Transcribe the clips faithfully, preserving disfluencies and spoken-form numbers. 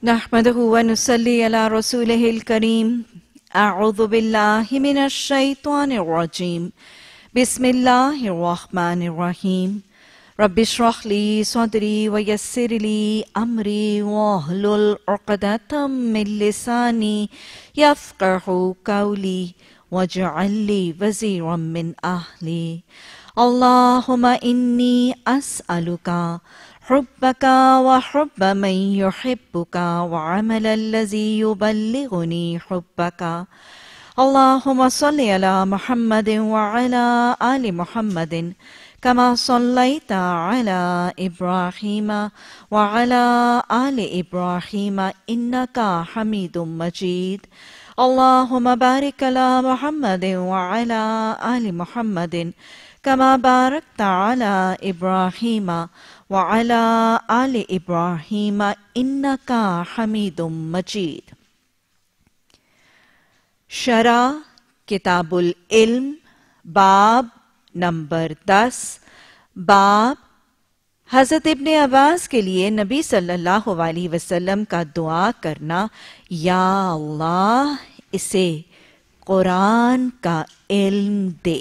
नहमदहु व नुसल्ली अला रसूलिहिल करीम। अऊज़ु बिल्लाहि मिनश शैतानिर रजीम। बिस्मिल्लाहिर रहमानिर रहीम। रब्बिश्रह ली सदरी व यस्सिर ली अमरी वहलुल उक़दतम मिन लिसानी यफ़क़हू क़ौली वजअल ली वज़ीरम मिन अहली। अल्लाहुम्मा इन्नी अस्अलुका हुब्बका व हुब्ब मन युहिब्बुका व अमलन लज़ी युबल्लिगुनी हुब्बका। अल्लाहुम्मा सल्लि अला मुहम्मदिन व अला आलि मुहम्मदिन कमा सल्लैता अला इब्राहीम व अला आलि इब्राहीम इन्नका हमीदुम मजीद। अल्लाहुम्मा बारिक अला मुहम्मदिन व अला आलि मुहम्मदिन कमा बारकता अला इब्राहीम व अला आलि इब्राहीम इन्नका हमीदुम मजीद। शरा किताबुल इल्म बाब नंबर दस। बाब हज़रत इब्ने अब्बास के लिए नबी सल्लल्लाहु अलैहि वसल्लम का दुआ करना, या अल्लाह इसे कुरान का इल्म दे।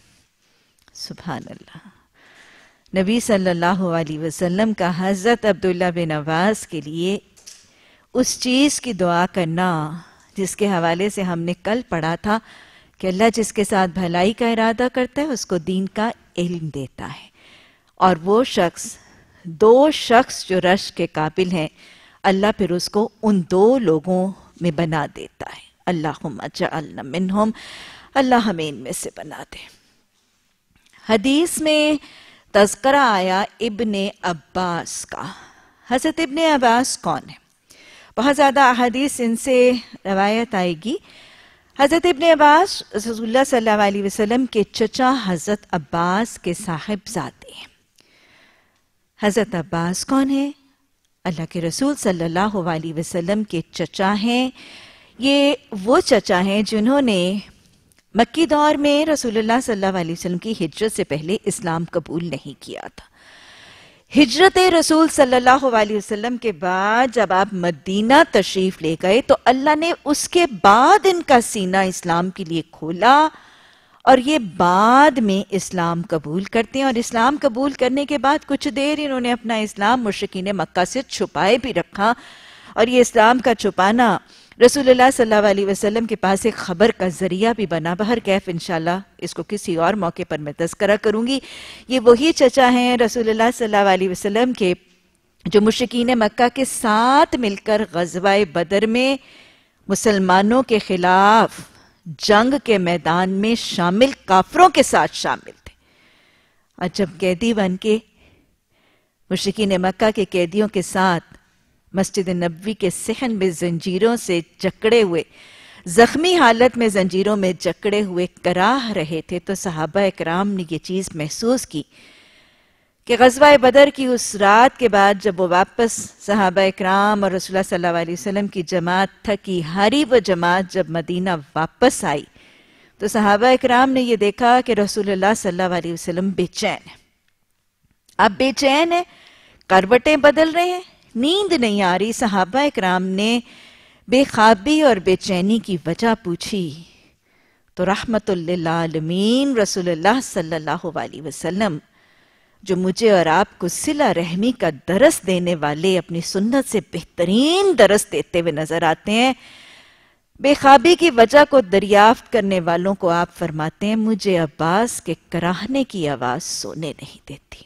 सुभान अल्लाह। नबी सल्लल्लाहु अलैहि वसल्लम का हज़रत अब्दुल्ला बिन अब्बास के लिए उस चीज़ की दुआ करना जिसके हवाले से हमने कल पढ़ा था कि अल्लाह जिसके साथ भलाई का इरादा करता है उसको दीन का इल्म देता है, और वो शख्स दो शख्स जो रश के काबिल हैं अल्लाह फिर उसको उन दो लोगों में बना देता है। अल्लाहुम्मा जअलना मिनहुम, अल्लाह हमें इनमें से बना दे। हदीस में तज़करा आया इब्ने अब्बास का। हज़रत इब्ने अब्बास कौन है? बहुत ज़्यादा हदीस इनसे रवायत आएगी। हज़रत इब्ने अब्बास रसूलुल्लाह सल्लल्लाहु अलैहि वसल्लम के चचा हज़रत अब्बास के साहिबजादे हैं। हज़रत अब्बास कौन है? अल्लाह के रसूल सल्लल्लाहु अलैहि वसल्लम के चचा हैं। ये वो चचा हैं जिन्होंने मक्की दौर में रसूलुल्लाह सल्लल्लाहु अलैहि वसल्लम की हिजरत से पहले इस्लाम कबूल नहीं किया था। हिजरत रसूल सल्लल्लाहु अलैहि वसल्लम के बाद जब आप मदीना तशरीफ ले गए तो अल्लाह ने उसके बाद इनका सीना इस्लाम के लिए खोला, और ये बाद में इस्लाम कबूल करते हैं। और इस्लाम कबूल करने के बाद कुछ देर इन्होंने अपना इस्लाम मुशरिकीन मक्का से छुपाए भी रखा, और ये इस्लाम का छुपाना रसूलुल्लाह सल्लल्लाहु अलैहि वसल्लम के पास एक खबर का जरिया भी बना। बहर कैफ इंशाल्लाह इसको किसी और मौके पर मैं तज़करा करूंगी। ये वही चचा हैं रसूलुल्लाह सल्लल्लाहु अलैहि वसल्लम के जो मुशरिकीन मक्का के साथ मिलकर ग़ज़वाए बदर में मुसलमानों के खिलाफ जंग के मैदान में शामिल काफरों के साथ शामिल थे। और जब कैदी बन के मुशरिकीन मक्का के कैदियों के साथ मस्जिद नबवी के सहन में जंजीरों से जकड़े हुए, जख्मी हालत में जंजीरों में जकड़े हुए कराह रहे थे, तो सहाबा इकराम ने ये चीज़ महसूस की कि ग़ज़वा बदर की उस रात के बाद जब वो वापस सहाबा इकराम और रसूलुल्लाह सल्लल्लाहु अलैहि वसल्लम की जमात थकी हारी वो जमात जब मदीना वापस आई तो सहाबा इकराम ने ये देखा कि रसूलुल्लाह सल्लल्लाहु अलैहि वसल्लम बेचैन है। अब बेचैन है, करवटें बदल रहे हैं, नींद नहीं आ रही। सहाबा इकराम ने बेख्वाबी और बेचैनी की वजह पूछी तो रहमतुल लिल आलमीन रसूलुल्लाह सल्लल्लाहु अलैहि वसल्लम, जो मुझे और आपको सिला रहमी का दरस देने वाले, अपनी सुन्नत से बेहतरीन दरस देते हुए नजर आते हैं, बेख्वाबी की वजह को दरियाफ्त करने वालों को आप फरमाते हैं, मुझे अब्बास के कराहने की आवाज सोने नहीं देती।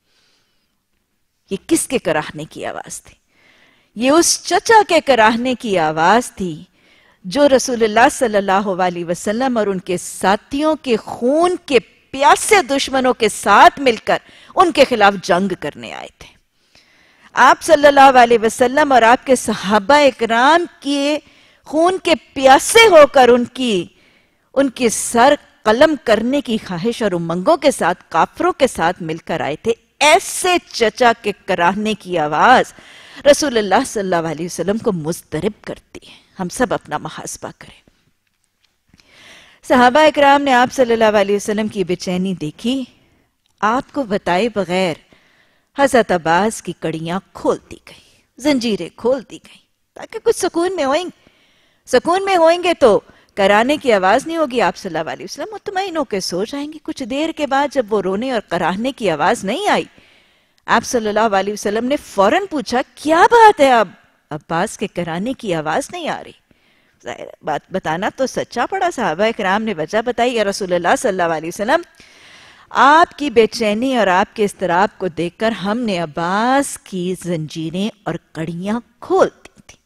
ये किसके कराहने की आवाज थी? ये उस चचा के कराहने की आवाज थी जो रसूलुल्लाह सल्लल्लाहु अलैहि वसल्लम और उनके साथियों के खून के प्यासे दुश्मनों के साथ मिलकर उनके खिलाफ जंग करने आए थे। आप सल्लल्लाहु अलैहि वसल्लम और आपके सहाबा इकराम के खून के प्यासे होकर उनकी उनके सर कलम करने की ख्वाहिश और उमंगों के साथ काफरों के साथ मिलकर आए थे। ऐसे चचा के कराहने की आवाज रसूलुल्लाह सल्लल्लाहु अलैहि वसल्लम को मुस्तरिब करती है। हम सब अपना मुहासबा करें। सहाबा इकराम ने आप सल्लल्लाहु अलैहि वसल्लम की बेचैनी देखी। आपको बताए बगैर हज़रत अब्बास की कड़ियां खोल दी गई, जंजीरें खोल दी गई। تاکہ کچھ سکون میں ہوئیں سکون میں ہوئیں گے تو کرانے کی آواز نہیں ہوگی. آپ صلی اللہ علیہ وسلم مطمئن ہو کے سو جائیں گے. کچھ دیر کے بعد جب وہ رونے اور کرانے کی آواز نہیں آئی، آپ صلی اللہ علیہ وسلم نے فوراً پوچھا کیا بات ہے اب عباس کے کرانے کی آواز نہیں آ رہی؟ ظاہر بات بتانا تو سچا پڑا. صحابہ کرام نے وجہ بتائی، یا رسول اللہ صلی اللہ علیہ وسلم آپ کی بے چینی اور آپ کے اضطراب کو دیکھ کر ہم نے عباس کی زنجیریں اور کڑیاں کھول دی تھی.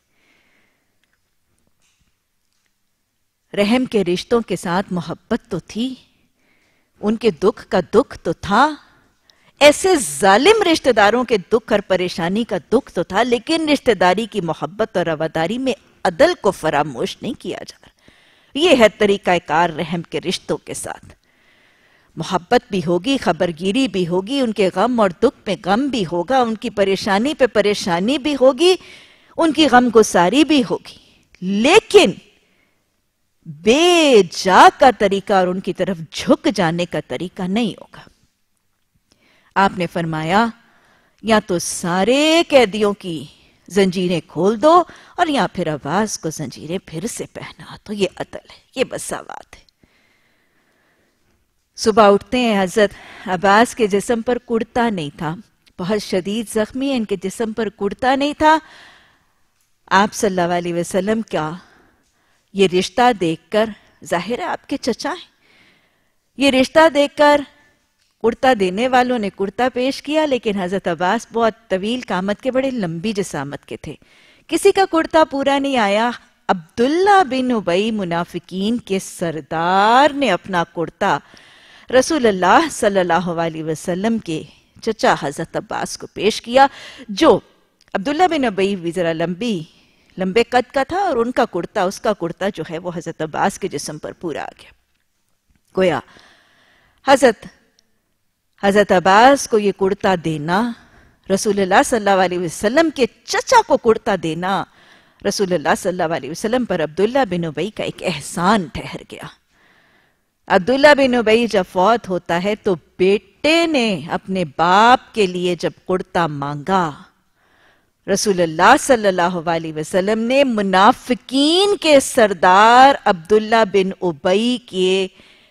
رحم کے رشتوں کے ساتھ محبت تو تھی، ان کے دکھ کا دکھ تو تھا، ایسے ظالم رشتہ داروں کے دکھ اور پریشانی کا دکھ تو تھا، لیکن رشتہ داری کی محبت اور رواداری میں عدل کو فراموش نہیں کیا جا رہا. یہ ہے طریقہ کار رحم کے رشتوں کے ساتھ. محبت بھی ہوگی، خبرگیری بھی ہوگی، ان کے غم اور دکھ میں غم بھی ہوگا، ان کی پریشانی پہ پریشانی بھی ہوگی، ان کی غم گساری بھی ہوگی، لیکن بے جا کا طریقہ اور ان کی طرف جھک جانے کا طریقہ نہیں ہوگا. آپ نے فرمایا یا تو سارے قیدیوں کی زنجیریں کھول دو اور یا پھر عباس کو زنجیریں پھر سے پہنا دو. یہ عدل ہے، یہ مساوات ہے. صبح اٹھتے ہیں، حضرت عباس کے جسم پر کرتا نہیں تھا، بہت شدید زخمی ہیں، ان کے جسم پر کرتا نہیں تھا. آپ صلی اللہ علیہ وسلم کا یہ رشتہ دیکھ کر، ظاہر ہے آپ کے چچا ہیں، یہ رشتہ دیکھ کر کرتا دینے والوں نے کرتا پیش کیا، لیکن حضرت عباس بہت طویل قامت کے، بڑے لمبی جسامت کے تھے، کسی کا کرتا پورا نہیں آیا. عبداللہ بن ابی منافقین کے سردار نے اپنا کرتا رسول اللہ صلی اللہ علیہ وسلم کے چچا حضرت عباس کو پیش کیا، جو عبداللہ بن ابی بھی ذرا لمبی لمبے قد کا تھا، اور ان کا کرتا، اس کا کرتا جو ہے وہ حضرت عباس کے جسم پر پورا آ گیا. گویا حضرت حضرت عباس کو یہ کرتا دینا، رسول اللہ صلی اللہ علیہ وسلم کے چچا کو کرتا دینا، رسول اللہ صلی اللہ علیہ وسلم پر عبداللہ بن ابی کا ایک احسان ٹھہر گیا. عبداللہ بن ابی جب فوت ہوتا ہے تو بیٹے نے اپنے باپ کے لیے جب کرتا مانگا، رسول اللہ صلی اللہ علیہ وسلم نے منافقین کے سردار عبداللہ بن ابی کے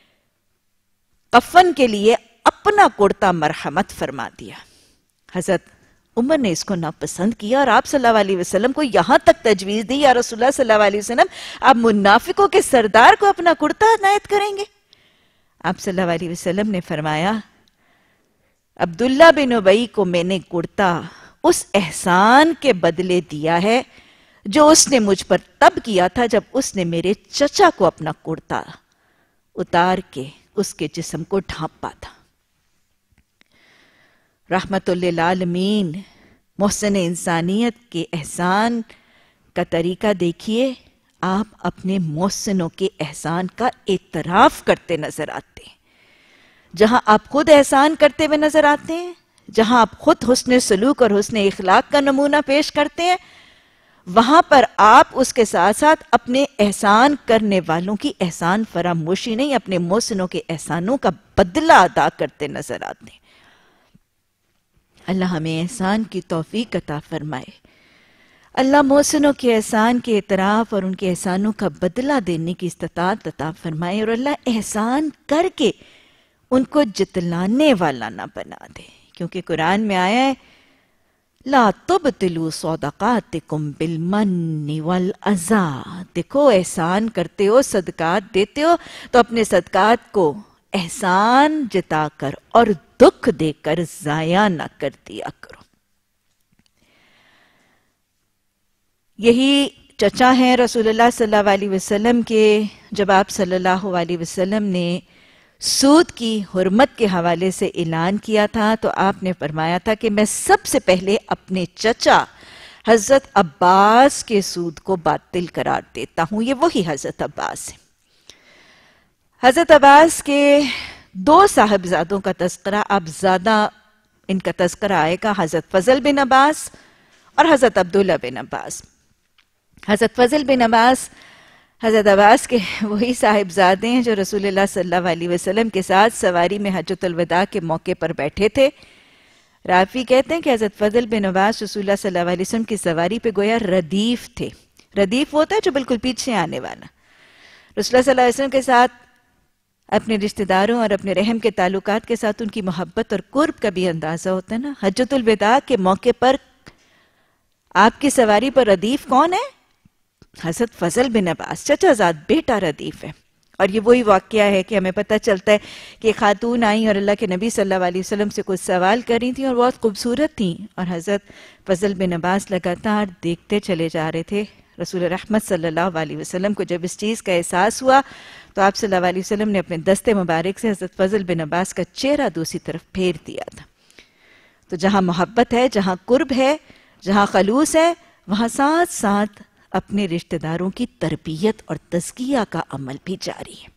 کفن کے لیے اپنا کرتا مرحمت فرما دیا. حضرت عمر نے اس کو ناپسند کیا اور آپ صلی اللہ علیہ وسلم کو یہاں تک تجویز دی، یا رسول اللہ صلی اللہ علیہ وسلم آپ منافقوں کے سردار کو اپنا کرتا عنایت کریں گے؟ آپ صلی اللہ علیہ وسلم نے فرمایا عبداللہ بن ابی کو میں نے کرتا اس احسان کے بدلے دیا ہے جو اس نے مجھ پر تب کیا تھا جب اس نے میرے چچا کو اپنا کرتا اتار کے اس کے جسم کو ڈھانپا تھا. رحمت للعالمین محسن انسانیت کے احسان کا طریقہ دیکھیے. آپ اپنے محسنوں کے احسان کا اعتراف کرتے نظر آتے ہیں. جہاں آپ خود احسان کرتے ہوئے نظر آتے ہیں، جہاں آپ خود حسن سلوک اور حسن اخلاق کا نمونہ پیش کرتے ہیں، وہاں پر آپ اس کے ساتھ ساتھ اپنے احسان کرنے والوں کی احسان فراموشی نہیں، اپنے محسنوں کے احسانوں کا بدلہ ادا کرتے نظر آتے ہیں. اللہ ہمیں احسان کی توفیق عطا فرمائے. اللہ محسنوں کے احسان کے اعتراف اور ان کے احسانوں کا بدلہ دینے کی استطاعت عطا فرمائے، اور اللہ احسان کر کے ان کو جتلانے والا نہ بنا دے. کیونکہ قرآن میں آیا ہے لا تبطلوا صدقاتکم بالمن والعزا. دیکھو احسان کرتے ہو، صدقات دیتے ہو، تو اپنے صدقات کو احسان جتا کر اور دکھ دے کر ضائع نہ کر دیا کرو. یہی چچا ہیں رسول اللہ صلی اللہ علیہ وسلم کے. جب آپ صلی اللہ علیہ وسلم نے سود کی حرمت کے حوالے سے اعلان کیا تھا تو آپ نے فرمایا تھا کہ میں سب سے پہلے اپنے چچا حضرت عباس کے سود کو باطل قرار دیتا ہوں. یہ وہی حضرت عباس ہیں. حضرت عباس کے دو صاحبزادوں کا تذکرہ اب زیادہ ان کا تذکرہ آئے گا، حضرت فضل بن عباس اور حضرت عبداللہ بن عباس. حضرت فضل بن عباس حضرت عباس کے وہی صاحبزادے ہیں جو رسول اللہ صلی اللہ علیہ وسلم کے ساتھ سواری میں حجۃ الوداع کے موقع پر بیٹھے تھے. رافی کہتے ہیں کہ حضرت فضل بن عباس رسول اللہ صلی اللہ علیہ وسلم کی سواری پہ گویا ردیف تھے. ردیف ہوتا ہے جو بالکل پیچھے آنے والا. رسول اللہ صلی اللہ علیہ وسلم کے ساتھ اپنے رشتہ داروں اور اپنے رحم کے تعلقات کے ساتھ ان کی محبت اور قرب کا بھی اندازہ ہوتا ہے نا. حجۃ الوداع کے موقع پر آپ کی سواری پر ردیف کون ہے؟ حضرت فضل بن عباس، چچا زاد بیٹا ردیف ہے. اور یہ وہی واقعہ ہے کہ ہمیں پتہ چلتا ہے کہ خاتون آئیں اور اللہ کے نبی صلی اللہ علیہ وسلم سے کچھ سوال کر رہی تھیں اور بہت خوبصورت تھیں، اور حضرت فضل بن عباس لگاتار دیکھتے چلے جا رہے تھے. رسول رحمت صلی اللہ علیہ وسلم کو جب اس چیز کا احساس ہوا تو آپ صلی اللہ علیہ وسلم نے اپنے دست مبارک سے حضرت فضل بن عباس کا چہرہ دوسری طرف پھیر دیا تھا. تو جہاں محبت ہے، جہاں قرب ہے، جہاں خلوص ہے، وہاں ساتھ ساتھ اپنے رشتہ داروں کی تربیت اور تزکیہ کا عمل بھی جاری ہے.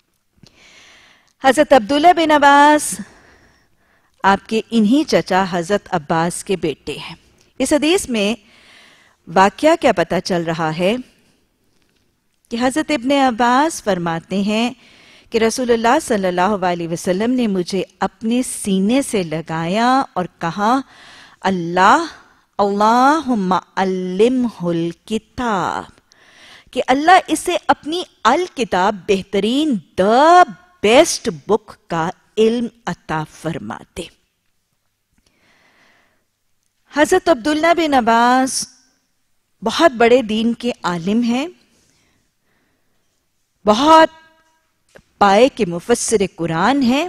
حضرت عبداللہ بن عباس آپ کے انہی چچا حضرت عباس کے بیٹے ہیں. اس حدیث میں واقعہ کیا پتہ چل رہا ہے کہ حضرت ابن عباس فرماتے ہیں کہ رسول اللہ صلی اللہ علیہ وسلم نے مجھے اپنے سینے سے لگایا اور کہا، اللہ اللہم علمہ الکتاب، کہ اللہ اسے اپنی الکتاب بہترین دا بیسٹ بک کا علم عطا فرماتے. حضرت عبداللہ بن عباس بہت بڑے دین کے عالم ہیں، بہت پائے کے مفسر قرآن ہیں،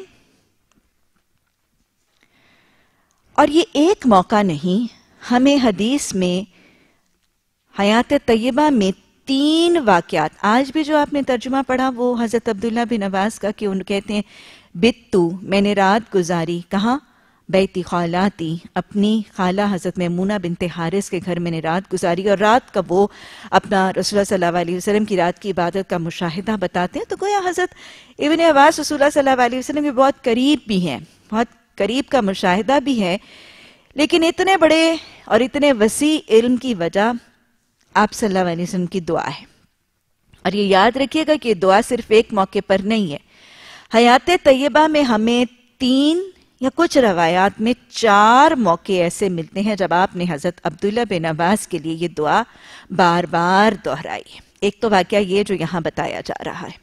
اور یہ ایک موقع نہیں، ہمیں حدیث میں حیات طیبہ میں تین واقعات، آج بھی جو آپ نے ترجمہ پڑھا وہ حضرت عبداللہ بن عباس کا، کہ ان کہتے ہیں بتو، میں نے رات گزاری، کہاں؟ بیتی خالاتی، اپنی خالہ حضرت میمونہ بنت حارث کے گھر میں نے رات گزاری. اور رات کا وہ اپنا رسول اللہ صلی اللہ علیہ وسلم کی رات کی عبادت کا مشاہدہ بتاتے ہیں. تو گویا حضرت ابن عباس رسول اللہ صلی اللہ علیہ وسلم کے بہت قریب بھی ہیں، بہت قریب کا مشاہدہ بھی ہے. لیکن اتنے بڑے اور اتنے وسیع علم کی وجہ آپ صلی اللہ علیہ وسلم کی دعا ہے. اور یہ یاد رکھیے گا کہ دعا صرف ایک موقع پر نہیں ہے. حیات طیبہ میں ہمیں تین یا کچھ روایات میں چار موقع ایسے ملتے ہیں جب آپ نے حضرت عبداللہ بن عباس کے لیے یہ دعا بار بار دہرائی ہے. ایک تو واقعہ یہ جو یہاں بتایا جا رہا ہے.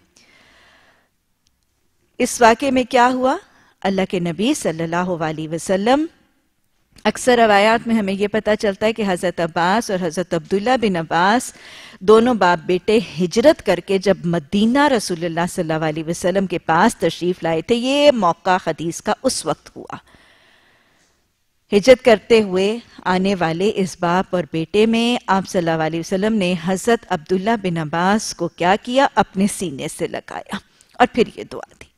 اس واقعے میں کیا ہوا؟ اللہ کے نبی صلی اللہ علیہ وسلم، اکثر روایات میں ہمیں یہ پتہ چلتا ہے کہ حضرت عباس اور حضرت عبداللہ بن عباس دونوں باپ بیٹے ہجرت کر کے جب مدینہ رسول اللہ صلی اللہ علیہ وسلم کے پاس تشریف لائے تھے. یہ موقع حدیث کا اس وقت ہوا. ہجرت کرتے ہوئے آنے والے اس باپ اور بیٹے میں آپ صلی اللہ علیہ وسلم نے حضرت عبداللہ بن عباس کو کیا کیا؟ اپنے سینے سے لگایا اور پھر یہ دعا دی.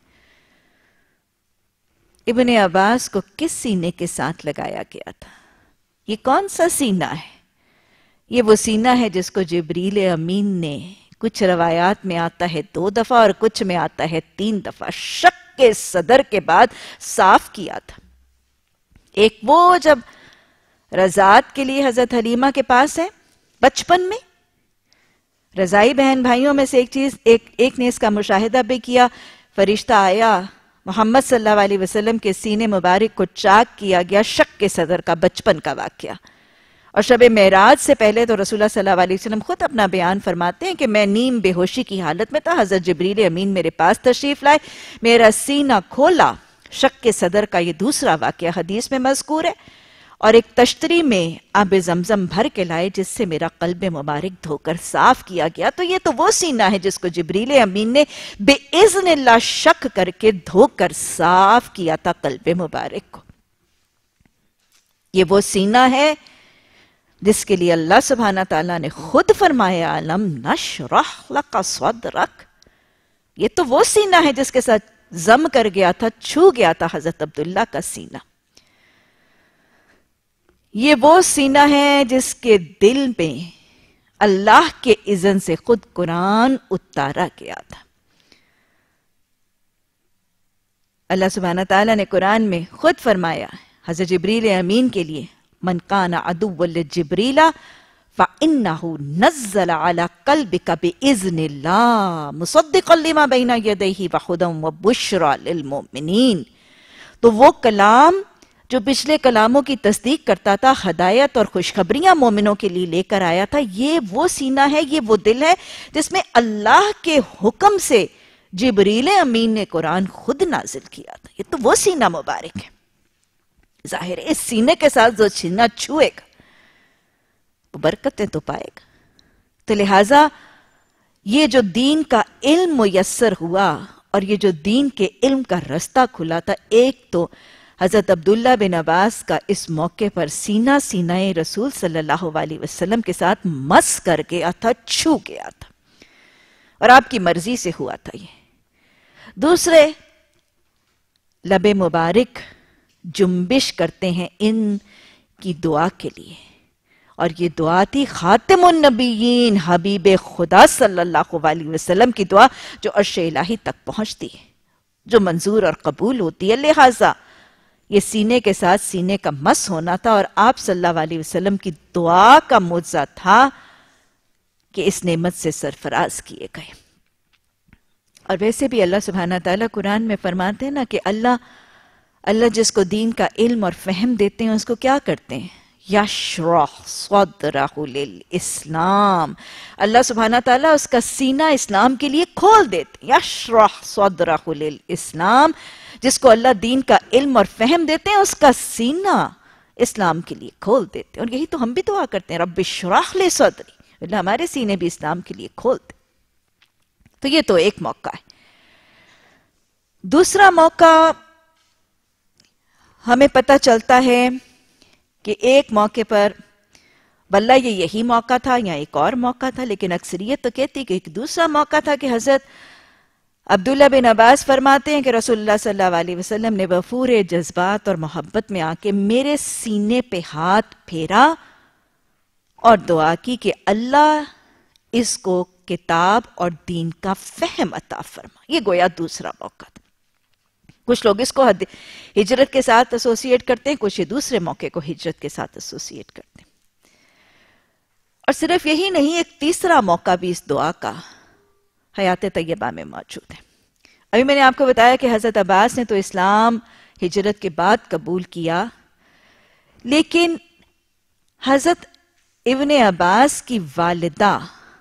ابن عباس کو کس سینے کے ساتھ لگایا گیا تھا؟ یہ کون سا سینہ ہے؟ یہ وہ سینہ ہے جس کو جبریل امین نے، کچھ روایات میں آتا ہے دو دفعہ اور کچھ میں آتا ہے تین دفعہ، شک کے صدر کے بعد صاف کیا تھا. ایک وہ جب رضاعت کے لیے حضرت حلیمہ کے پاس ہے بچپن میں، رضائی بہن بھائیوں میں سے ایک چیز ایک, ایک نے اس کا مشاہدہ بھی کیا. فرشتہ آیا، محمد صلی اللہ علیہ وسلم کے سینے مبارک کو چاک کیا گیا، شک کے صدر کا بچپن کا واقعہ. اور شب معراج سے پہلے تو رسول اللہ صلی اللہ علیہ وسلم خود اپنا بیان فرماتے ہیں کہ میں نیم بے ہوشی کی حالت میں تھا، حضرت جبریل امین میرے پاس تشریف لائے، میرا سینہ کھولا. شک کے صدر کا یہ دوسرا واقعہ حدیث میں مذکور ہے. اور ایک تشتری میں آب زمزم بھر کے لائے جس سے میرا قلب مبارک دھو کر صاف کیا گیا. تو یہ تو وہ سینہ ہے جس کو جبریل امین نے بے اذن اللہ شک کر کے دھو کر صاف کیا تھا قلب مبارک کو. یہ وہ سینہ ہے جس کے لیے اللہ سبحانہ تعالیٰ نے خود فرمایا علم نشرح لک صدرک. یہ تو وہ سینہ ہے جس کے ساتھ زم کر گیا تھا، چھو گیا تھا حضرت عبداللہ کا سینہ. یہ وہ سینہ ہے جس کے دل میں اللہ کے اذن سے خود قرآن اتارا گیا تھا. اللہ سبحانہ تعالیٰ نے قرآن میں خود فرمایا حضرت جبریل امین کے لیے من کان عدو لجبریل فإنه نزل على قلبك بإذن الله مصدقا لما بين يديه وهدى وبشرى للمؤمنين. تو وہ کلام جو پچھلے کلاموں کی تصدیق کرتا تھا، ہدایت اور خوشخبریاں مومنوں کے لیے لے کر آیا تھا، یہ وہ سینہ ہے، یہ وہ دل ہے جس میں اللہ کے حکم سے جبریل امین نے قرآن خود نازل کیا تھا۔ یہ تو وہ سینہ مبارک ہے۔ ظاہر ہے اس سینے کے ساتھ جو سینہ چھوئے گا وہ برکتیں تو پائے گا۔ تو لہٰذا یہ جو دین کا علم میسر ہوا اور یہ جو دین کے علم کا رستہ کھلا تھا، ایک تو حضرت عبداللہ بن عباس کا اس موقع پر سینہ سینہ رسول صلی اللہ علیہ وسلم کے ساتھ مس کر گیا تھا، چھو گیا تھا، اور آپ کی مرضی سے ہوا تھا یہ۔ دوسرے، لب مبارک جنبش کرتے ہیں ان کی دعا کے لیے، اور یہ دعا تھی خاتم النبیین حبیب خدا صلی اللہ علیہ وسلم کی دعا، جو عرش الہی تک پہنچتی ہے، جو منظور اور قبول ہوتی ہے۔ لہٰذا یہ سینے کے ساتھ سینے کا مس ہونا تھا، اور آپ صلی اللہ علیہ وسلم کی دعا کا معجزہ تھا کہ اس نعمت سے سرفراز کیے گئے۔ اور ویسے بھی اللہ سبحانہ تعالیٰ قرآن میں فرماتے ہیں نا کہ اللہ اللہ جس کو دین کا علم اور فہم دیتے ہیں اس کو کیا کرتے ہیں؟ یشرح صدرہ للاسلام، اللہ سبحانہ تعالیٰ اس کا سینہ اسلام کے لیے کھول دیتے ہیں۔ یشرح صدرہ للاسلام، جس کو اللہ دین کا علم اور فہم دیتے ہیں اس کا سینہ اسلام کے لیے کھول دیتے ہیں۔ اور یہی تو ہم بھی دعا کرتے ہیں، رب اشرح لی صدری، اللہ ہمارے سینے بھی اسلام کے لیے کھول دے۔ تو یہ تو ایک موقع ہے۔ دوسرا موقع ہمیں پتہ چلتا ہے کہ ایک موقع پر واللہ یہ یہی موقع تھا یا ایک اور موقع تھا، لیکن اکثریت تو کہتی کہ ایک دوسرا موقع تھا کہ حضرت عبداللہ بن عباس فرماتے ہیں کہ رسول اللہ صلی اللہ علیہ وسلم نے وفور جذبات اور محبت میں آ کے میرے سینے پہ ہاتھ پھیرا اور دعا کی کہ اللہ اس کو کتاب اور دین کا فہم عطا فرما۔ یہ گویا دوسرا موقع تھا۔ کچھ لوگ اس کو ہجرت کے ساتھ ایسوسیٹ کرتے ہیں، کچھ دوسرے موقع کو ہجرت کے ساتھ ایسوسیٹ کرتے ہیں۔ اور صرف یہی نہیں، ایک تیسرا موقع بھی اس دعا کا حیات طیبہ میں موجود ہے۔ ابھی میں نے آپ کو بتایا کہ حضرت عباس نے تو اسلام ہجرت کے بعد قبول کیا، لیکن حضرت ابن عباس کی والدہ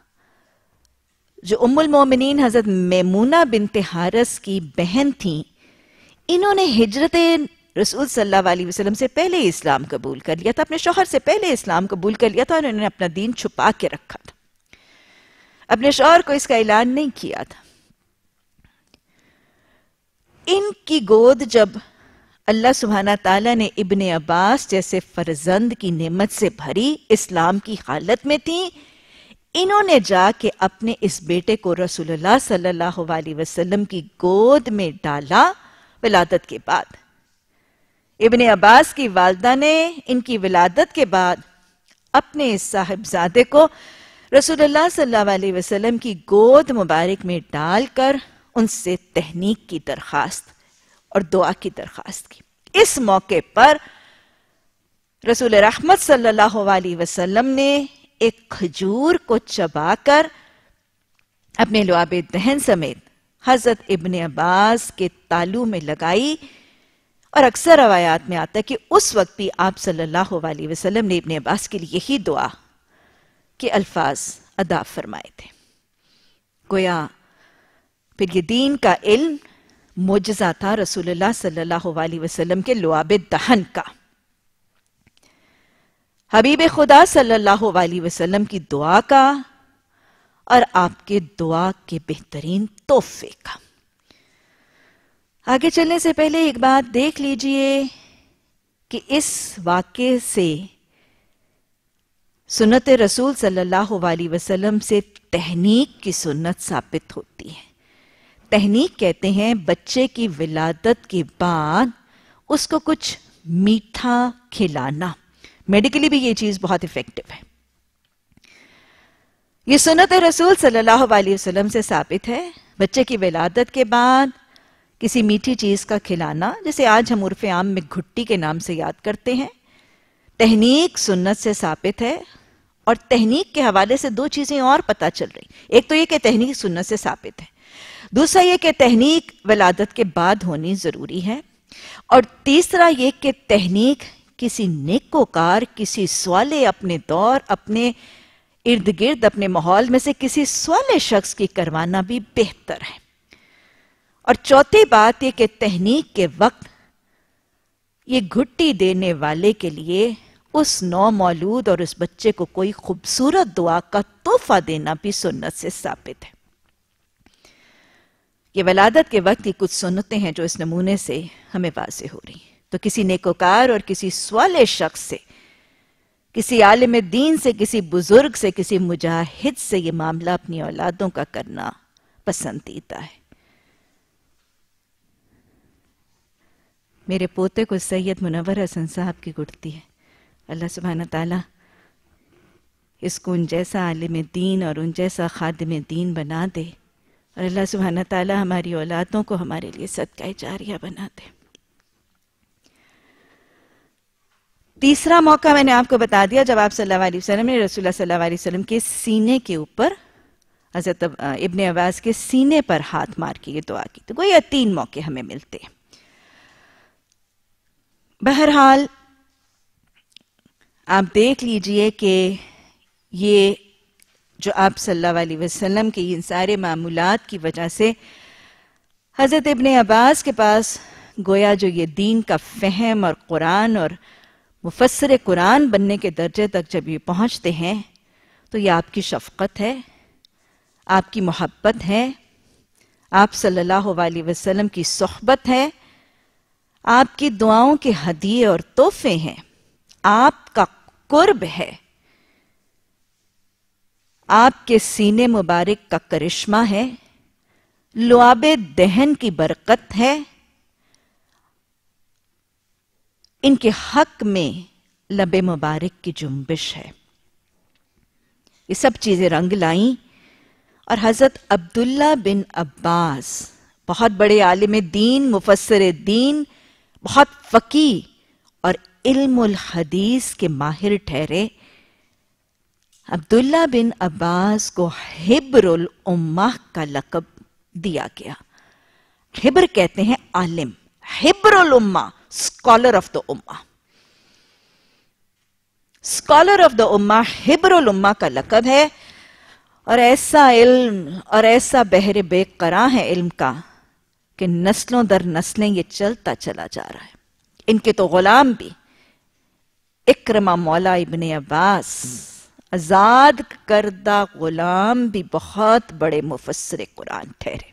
جو ام المومنین حضرت میمونہ بنت حارث کی بہن تھیں، انہوں نے ہجرت رسول صلی اللہ علیہ وسلم سے پہلے اسلام قبول کر لیا تھا، اپنے شوہر سے پہلے اسلام قبول کر لیا تھا، اور انہوں نے اپنا دین چھپا کے رکھا تھا، اپنے شوہر کو اس کا اعلان نہیں کیا تھا۔ ان کی گود جب اللہ سبحانہ تعالیٰ نے ابن عباس جیسے فرزند کی نعمت سے بھری، اسلام کی حالت میں تھیں، انہوں نے جا کے اپنے اس بیٹے کو رسول اللہ صلی اللہ علیہ وسلم کی گود میں ڈالا ولادت کے بعد۔ ابن عباس کی والدہ نے ان کی ولادت کے بعد اپنے اس صاحبزادے کو رسول اللہ صلی اللہ علیہ وسلم کی گود مبارک میں ڈال کر ان سے تہنیک کی درخواست اور دعا کی درخواست کی۔ اس موقع پر رسول رحمت صلی اللہ علیہ وسلم نے ایک کھجور کو چبا کر اپنے لعاب دہن سمیت حضرت ابن عباس کے تالو میں لگائی، اور اکثر روایات میں آتا ہے کہ اس وقت بھی آپ صلی اللہ علیہ وسلم نے ابن عباس کے لیے یہی دعا کے الفاظ ادا فرمائے تھے۔ گویا پھر یہ دین کا علم معجزہ تھا رسول اللہ صلی اللہ علیہ وسلم کے لعاب دہن کا، حبیب خدا صلی اللہ علیہ وسلم کی دعا کا، اور آپ کے دعا کے بہترین تحفے کا۔ آگے چلنے سے پہلے ایک بات دیکھ لیجئے کہ اس واقعے سے سنت رسول صلی اللہ علیہ وسلم سے تہنیک کی سنت ثابت ہوتی ہے۔ تہنیک کہتے ہیں بچے کی ولادت کے بعد اس کو کچھ میٹھا کھلانا۔ میڈیکلی بھی یہ چیز بہت افیکٹو ہے۔ یہ سنت رسول صلی اللہ علیہ وسلم سے ثابت ہے، بچے کی ولادت کے بعد کسی میٹھی چیز کا کھلانا، جسے آج ہم عرف عام میں گھٹی کے نام سے یاد کرتے ہیں۔ تہنیک سنت سے ثابت ہے، اور تہنیک کے حوالے سے دو چیزیں اور پتہ چل رہی۔ ایک تو یہ کہ تہنیک سنت سے ثابت ہے، دوسرا یہ کہ تہنیک ولادت کے بعد ہونی ضروری ہے۔ اور تیسرا یہ کہ تہنیک کسی نیکوکار، کسی صالح، اپنے دور، اپنے ارد گرد، اپنے ماحول میں سے کسی صالح شخص کی کروانا بھی بہتر ہے۔ اور چوتھی بات یہ کہ تہنیک کے وقت یہ گھٹی دینے والے کے لیے اس نو مولود اور اس بچے کو کوئی خوبصورت دعا کا تحفہ دینا بھی سنت سے ثابت ہے۔ یہ ولادت کے وقت کی کچھ سنتیں ہیں جو اس نمونے سے ہمیں واضح ہو رہی ہیں۔ تو کسی نیکوکار اور کسی صالح شخص سے، کسی عالم دین سے، کسی بزرگ سے، کسی مجاہد سے یہ معاملہ اپنی اولادوں کا کرنا پسندیدہ ہے۔ میرے پوتے کو سید منور حسن صاحب کی گڑتی ہے۔ اللہ سبحانہ تعالیٰ اس کو ان جیسا عالم دین اور ان جیسا خادم دین بنا دے، اور اللہ سبحانہ تعالیٰ ہماری اولادوں کو ہمارے لیے صدقہ جاریہ بنا دے۔ تیسرا موقع میں نے آپ کو بتا دیا جب آپ صلی اللہ علیہ وسلم نے رسول اللہ صلی اللہ علیہ وسلم کے سینے کے اوپر، حضرت ابن عباس کے سینے پر ہاتھ مار کے یہ دعا کی۔ تو کوئی تین موقع ہمیں ملتے ہیں۔ بہرحال آپ دیکھ لیجئے کہ یہ جو آپ صلی اللہ علیہ وسلم کے ان سارے معمولات کی وجہ سے حضرت ابن عباس کے پاس گویا جو یہ دین کا فہم اور قرآن اور مفسر قرآن بننے کے درجے تک جب یہ پہنچتے ہیں تو یہ آپ کی شفقت ہے، آپ کی محبت ہے، آپ صلی اللہ علیہ وسلم کی صحبت ہے، آپ کی دعاؤں کے ہدیے اور تحفے ہیں، آپ کا قرب ہے، آپ کے سینے مبارک کا کرشمہ ہے، لعاب دہن کی برکت ہے، ان کے حق میں لب مبارک کی جنبش ہے۔ یہ سب چیزیں رنگ لائیں، اور حضرت عبداللہ بن عباس بہت بڑے عالم دین، مفسر دین، بہت فقیہ اور علم الحدیث کے ماہر ٹھہرے۔ عبداللہ بن عباس کو حبر الامہ کا لقب دیا گیا۔ حبر کہتے ہیں عالم، حبر الامہ، اسکالر آف دا امہ، اسکالر آف دا امہ، حبر الامہ کا لقب ہے۔ اور ایسا علم اور ایسا بحر بے قراں ہے علم کا کہ نسلوں در نسلیں یہ چلتا چلا جا رہا ہے۔ ان کے تو غلام بھی، اکرمہ مولا ابن عباس، آزاد کردہ غلام بھی بہت بڑے مفسر قرآن ٹھہرے۔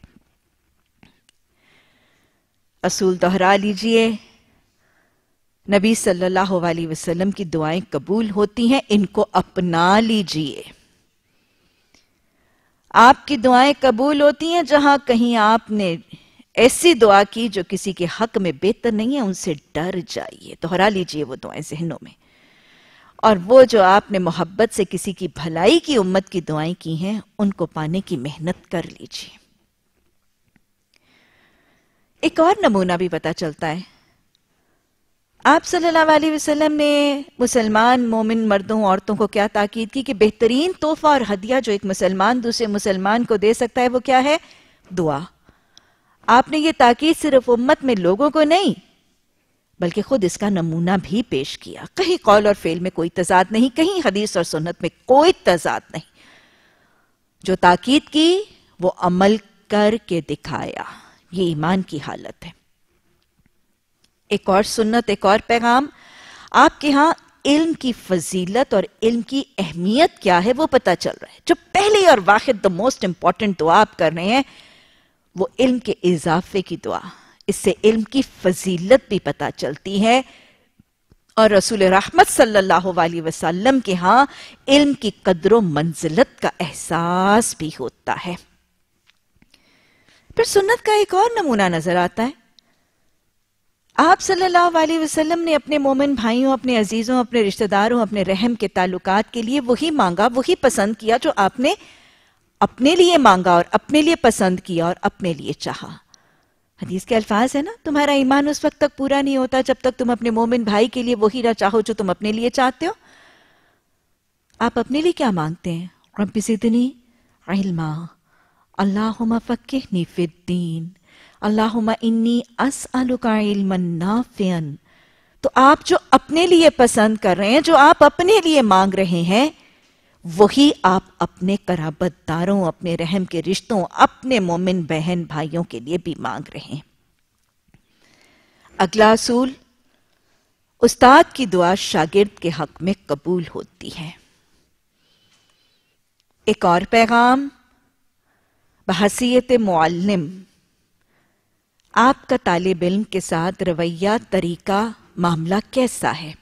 اصول دہرا لیجئے، نبی صلی اللہ علیہ وسلم کی دعائیں قبول ہوتی ہیں، ان کو اپنا لیجئے۔ آپ کی دعائیں قبول ہوتی ہیں جہاں کہیں آپ نے ایسی دعا کی جو کسی کے حق میں بہتر نہیں ہے، ان سے ڈر جائیے، دہرا لیجئے وہ دعائیں ذہنوں میں۔ اور وہ جو آپ نے محبت سے کسی کی بھلائی کی امت کی دعائیں کی ہیں، ان کو پانے کی محنت کر لیجئے۔ ایک اور نمونہ بھی پتہ چلتا ہے۔ آپ صلی اللہ علیہ وسلم نے مسلمان مومن مردوں عورتوں کو کیا تاکید کی کہ بہترین تحفہ اور ہدیہ جو ایک مسلمان دوسرے مسلمان کو دے سکتا ہے وہ کیا ہے؟ دعا۔ آپ نے یہ تاکید صرف امت میں لوگوں کو نہیں بلکہ خود اس کا نمونہ بھی پیش کیا۔ کہیں قول اور فعل میں کوئی تضاد نہیں، کہیں حدیث اور سنت میں کوئی تضاد نہیں۔ جو تاکید کی وہ عمل کر کے دکھایا، یہ ایمان کی حالت ہے۔ ایک اور سنت، ایک اور پیغام، آپ کے ہاں علم کی فضیلت اور علم کی اہمیت کیا ہے وہ پتہ چل رہا ہے۔ جو پہلی اور واحد the most important دعا آپ کر رہے ہیں وہ علم کے اضافے کی دعا، اس سے علم کی فضیلت بھی پتہ چلتی ہے، اور رسول رحمت صلی اللہ علیہ وسلم کے ہاں علم کی قدر و منزلت کا احساس بھی ہوتا ہے۔ پھر سنت کا ایک اور نمونہ نظر آتا ہے۔ آپ صلی اللہ علیہ وسلم نے اپنے مومن بھائیوں، اپنے عزیزوں، اپنے رشتہ داروں، اپنے رحم کے تعلقات کے لیے وہی مانگا، وہی پسند کیا جو آپ نے اپنے لیے مانگا اور اپنے لیے پسند کیا اور اپنے لیے چاہا۔ حدیث کے الفاظ ہے نا، تمہارا ایمان اس وقت تک پورا نہیں ہوتا جب تک تم اپنے مومن بھائی کے لیے وہی نہ چاہو جو تم اپنے لیے چاہتے ہو۔ آپ اپنے لیے کیا مانگتے ہیں؟ رب زدنی علما، اللہم فقہنی فی الدین، अल्लाहुम्मा इन्नी अस्अलुका इल्मन नाफिअन, तो आप जो अपने लिए पसंद कर रहे हैं, जो आप अपने लिए मांग रहे हैं, वही आप अपने कराबतदारों, अपने रहम के रिश्तों, अपने मोमिन बहन भाइयों के लिए भी मांग रहे हैं। अगला असूल, उस्ताद की दुआ शागिर्द के हक में कबूल होती है। एक और पैगाम, बहसीयत मुअल्लिम, आपका तालिब इल्म के साथ रवैया, तरीका, मामला कैसा है।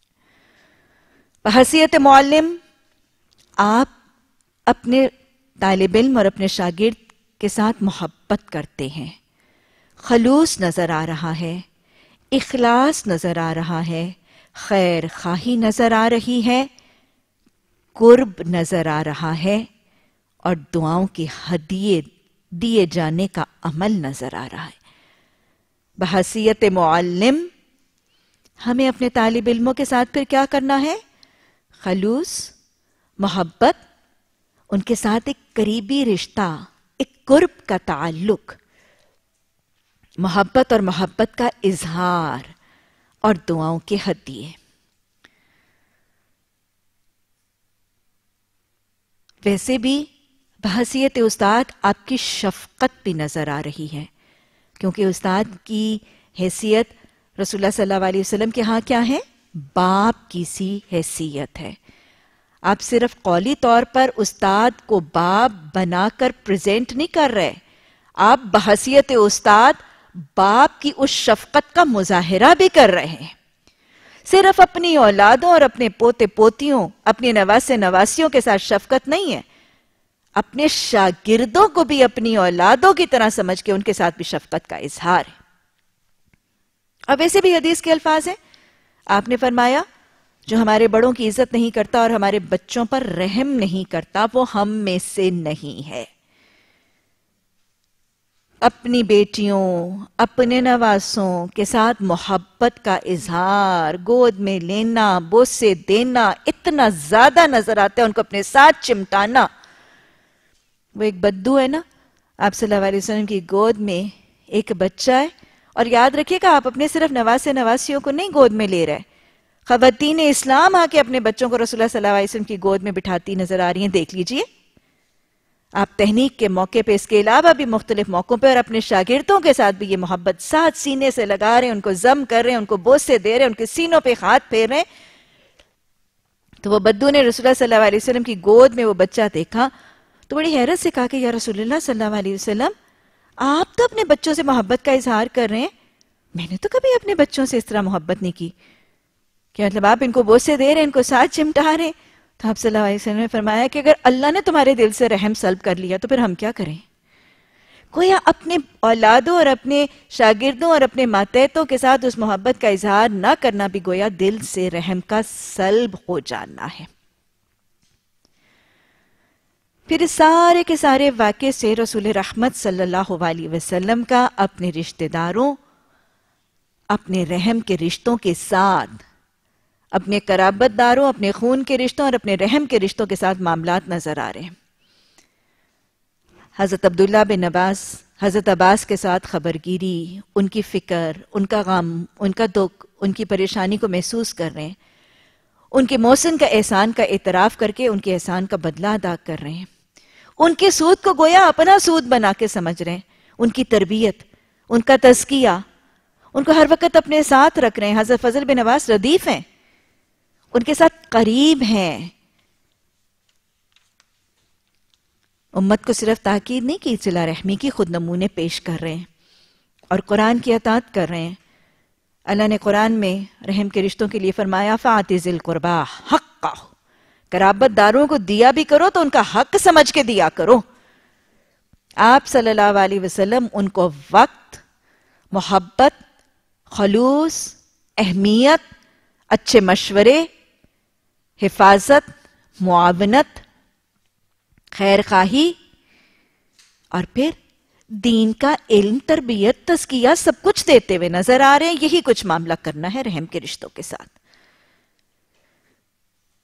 बहसीयत मुअल्लिम, आप अपने तालिब इल्म और अपने शागिर्द के साथ मोहब्बत करते हैं, खलूस नजर आ रहा है, इखलास नजर आ रहा है, खैर खाही नजर आ रही है, कुर्ब नजर आ रहा है और दुआओं की हदीये दिए जाने का अमल नजर आ रहा है। बहसीयत मुअल्लिम, हमें अपने तालिब इल्मों के साथ फिर क्या करना है? खलूस, मोहब्बत, उनके साथ एक करीबी रिश्ता, एक कुर्ब का ताल्लुक, मोहब्बत और मोहब्बत का इजहार और दुआओं के हदीये। वैसे भी बहसीयत उस्ताद आपकी शफकत भी नजर आ रही है, क्योंकि उस्ताद की हैसियत रसूलुल्लाह सल्लल्लाहु अलैहि वसल्लम के यहाँ क्या है? बाप की सी हैसियत है। आप सिर्फ कौली तौर पर उस्ताद को बाप बनाकर प्रेजेंट नहीं कर रहे, आप बहसीयत उस्ताद बाप की उस शफकत का मुजाहिरा भी कर रहे हैं। सिर्फ अपनी औलादों और अपने पोते पोतियों, अपने नवासे नवासियों के साथ शफकत नहीं है, अपने शागिर्दों को भी अपनी औलादों की तरह समझ के उनके साथ भी शफकत का इजहार है। अब वैसे भी हदीस के अल्फाज हैं, आपने फरमाया जो हमारे बड़ों की इज्जत नहीं करता और हमारे बच्चों पर रहम नहीं करता, वो हम में से नहीं है। अपनी बेटियों, अपने नवासों के साथ मोहब्बत का इजहार, गोद में लेना, बोसे देना इतना ज्यादा नजर आता है, उनको अपने साथ चिमटाना। वो एक बद्दू है ना, आप सल्लल्लाहु अलैहि वसल्लम की गोद में एक बच्चा है, और याद रखिएगा आप अपने सिर्फ नवासे नवासियों को नहीं गोद में ले रहे, खवातीन इस्लाम आके अपने बच्चों को रसूलुल्लाह सल्लल्लाहु अलैहि वसल्लम की गोद में बिठाती नजर आ रही हैं। देख लीजिए आप तहनीक के मौके पे, इसके अलावा भी मुख्तलिफ मौकों पे, और अपने शागिर्दों के साथ भी ये मोहब्बत साथ सीने से लगा रहे हैं, उनको जम कर रहे हैं, उनको बोसे दे रहे हैं, उनके सीनों पे हाथ फेर रहे हैं। तो वो बद्दू ने रसूलुल्लाह सल्लल्लाहु अलैहि वसल्लम की गोद में वो बच्चा देखा तो बड़ी हैरत से कहा कि या रसूलुल्लाह सल्लल्लाहु अलैहि वसल्लम, आप तो अपने बच्चों से मोहब्बत का इजहार कर रहे हैं, मैंने तो कभी अपने बच्चों से इस तरह मोहब्बत नहीं की। क्या मतलब आप इनको बोसे दे रहे हैं, इनको साथ चिमटा रहे हैं? तो आप सल्लल्लाहु अलैहि वसल्लम ने फरमाया कि अगर अल्लाह ने तुम्हारे दिल से रहम सल्ब कर लिया तो फिर हम क्या करें? कोई अपने औलादों और अपने शागिर्दों और अपने मातहतों के साथ उस मोहब्बत का इजहार ना करना भी गोया दिल से रहम का सल्ब हो जाना है। फिर सारे के सारे वाक़े से रसूल रहमत सल्लल्लाहु अलैहि वसल्लम का अपने रिश्तेदारों, अपने रहम के रिश्तों के साथ, अपने कराबतदारों, अपने खून के रिश्तों और अपने रहम के रिश्तों के साथ मामलात नजर आ रहे हैं। हजरत अब्दुल्ला बिन अब्बास हजरत अब्बास के साथ खबरगिरी, उनकी फिक्र, उनका गम, उनका दुख, उनकी परेशानी को महसूस कर रहे हैं, उनके मोहसिन का एहसान का एतराफ करके उनके एहसान का बदला अदा कर रहे हैं, उनके सूद को गोया अपना सूद बना के समझ रहे हैं, उनकी तरबियत, उनका तज़किया, उनको हर वक्त अपने साथ रख रहे हैं। हजरत फजल बिन अब्बास रदीफ हैं, उनके साथ करीब हैं, उम्मत को सिर्फ ताकीद नहीं की, सिला रहमी की खुद नमूने पेश कर रहे हैं और कुरान की अतात कर रहे हैं। अल्लाह ने कुरान में रहम के रिश्तों के लिए फरमाया फ़ातिज़िल क़ुरबा हक़्क़ा, कराबतदारों को दिया भी करो तो उनका हक समझ के दिया करो। आप सल्लल्लाहु अलैहि वसल्लम उनको वक्त, मोहब्बत, खलूस, अहमियत, अच्छे मशवरे, हिफाजत, मुआवनत, खैर खाही और फिर दीन का इल्म, तरबियत, तज़किया सब कुछ देते हुए नजर आ रहे हैं। यही कुछ मामला करना है रहम के रिश्तों के साथ।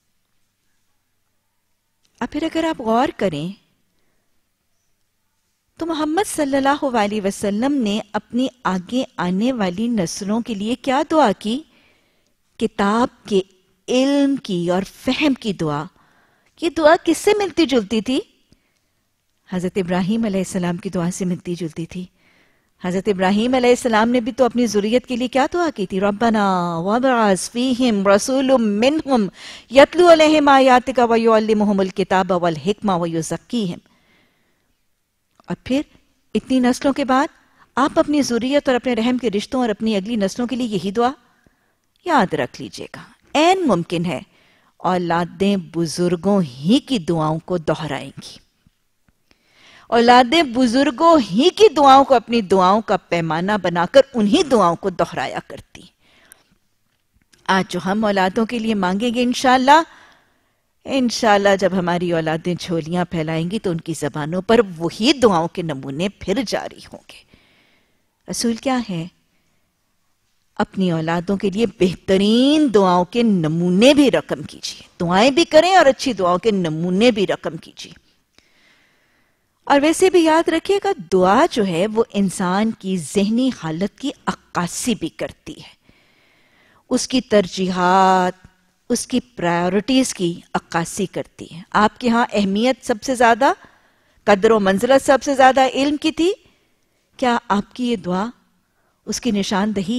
अब फिर अगर आप गौर करें تو محمد صلی اللہ علیہ وسلم نے اپنی آگے آنے والی نسلوں کے لیے کیا دعا کی؟ کتاب کے علم کی اور فہم کی دعا. یہ دعا کس سے ملتی جلتی تھی؟ حضرت ابراہیم علیہ السلام کی دعا سے ملتی جلتی تھی. حضرت ابراہیم علیہ السلام نے بھی تو اپنی ذریت کے لیے کیا دعا کی تھی؟ ربنا وابعث فیہم رسول منہم یتلو علیہم آیاتک ویعلمہم الکتاب والحکمہ ویزکیہم. اور پھر اتنی نسلوں کے بعد آپ اپنی ذریت اور اپنے رحم کے رشتوں اور اپنی اگلی نسلوں کے لیے یہی دعا یاد رکھ لیجئے گا. این ممکن ہے اولادیں بزرگوں ہی کی دعاؤں کو دہرائیں گی. اولادیں بزرگوں ہی کی دعاؤں کو اپنی دعاؤں کا پیمانہ بنا کر انہی دعاؤں کو دہرایا کرتی. آج جو ہم اولادوں کے لیے مانگیں گے انشاءاللہ انشاءاللہ جب ہماری اولادیں جھولیاں پھیلائیں گی تو ان کی زبانوں پر وہی دعاؤں کے نمونے پھر جاری ہوں گے. اصول کیا ہے؟ اپنی اولادوں کے لیے بہترین دعاؤں کے نمونے بھی رقم کیجیے. دعائیں بھی کریں اور اچھی دعاؤں کے نمونے بھی رقم کیجیے. اور ویسے بھی یاد رکھیے گا دعا جو ہے وہ انسان کی ذہنی حالت کی عکاسی بھی کرتی ہے. اس کی ترجیحات، اس کی پرائیورٹیز کی عکاسی کرتی ہے. آپ کے ہاں اہمیت سب سے زیادہ، قدر و منزلت سب سے زیادہ علم کی تھی. کیا آپ کی یہ دعا اس کی نشاندہی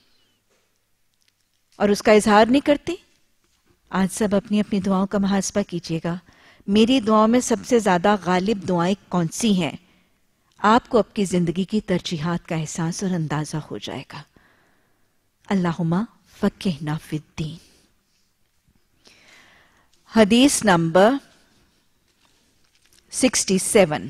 اور اس کا اظہار نہیں کرتی؟ آج سب اپنی اپنی دعاؤں کا محاسبہ کیجیے گا. میری دعاؤں میں سب سے زیادہ غالب دعائیں کون سی ہیں؟ آپ کو آپ کی زندگی کی ترجیحات کا احساس اور اندازہ ہو جائے گا. اللہم فقہنا فی الدین. حدیث نمبر سکسٹی سیون،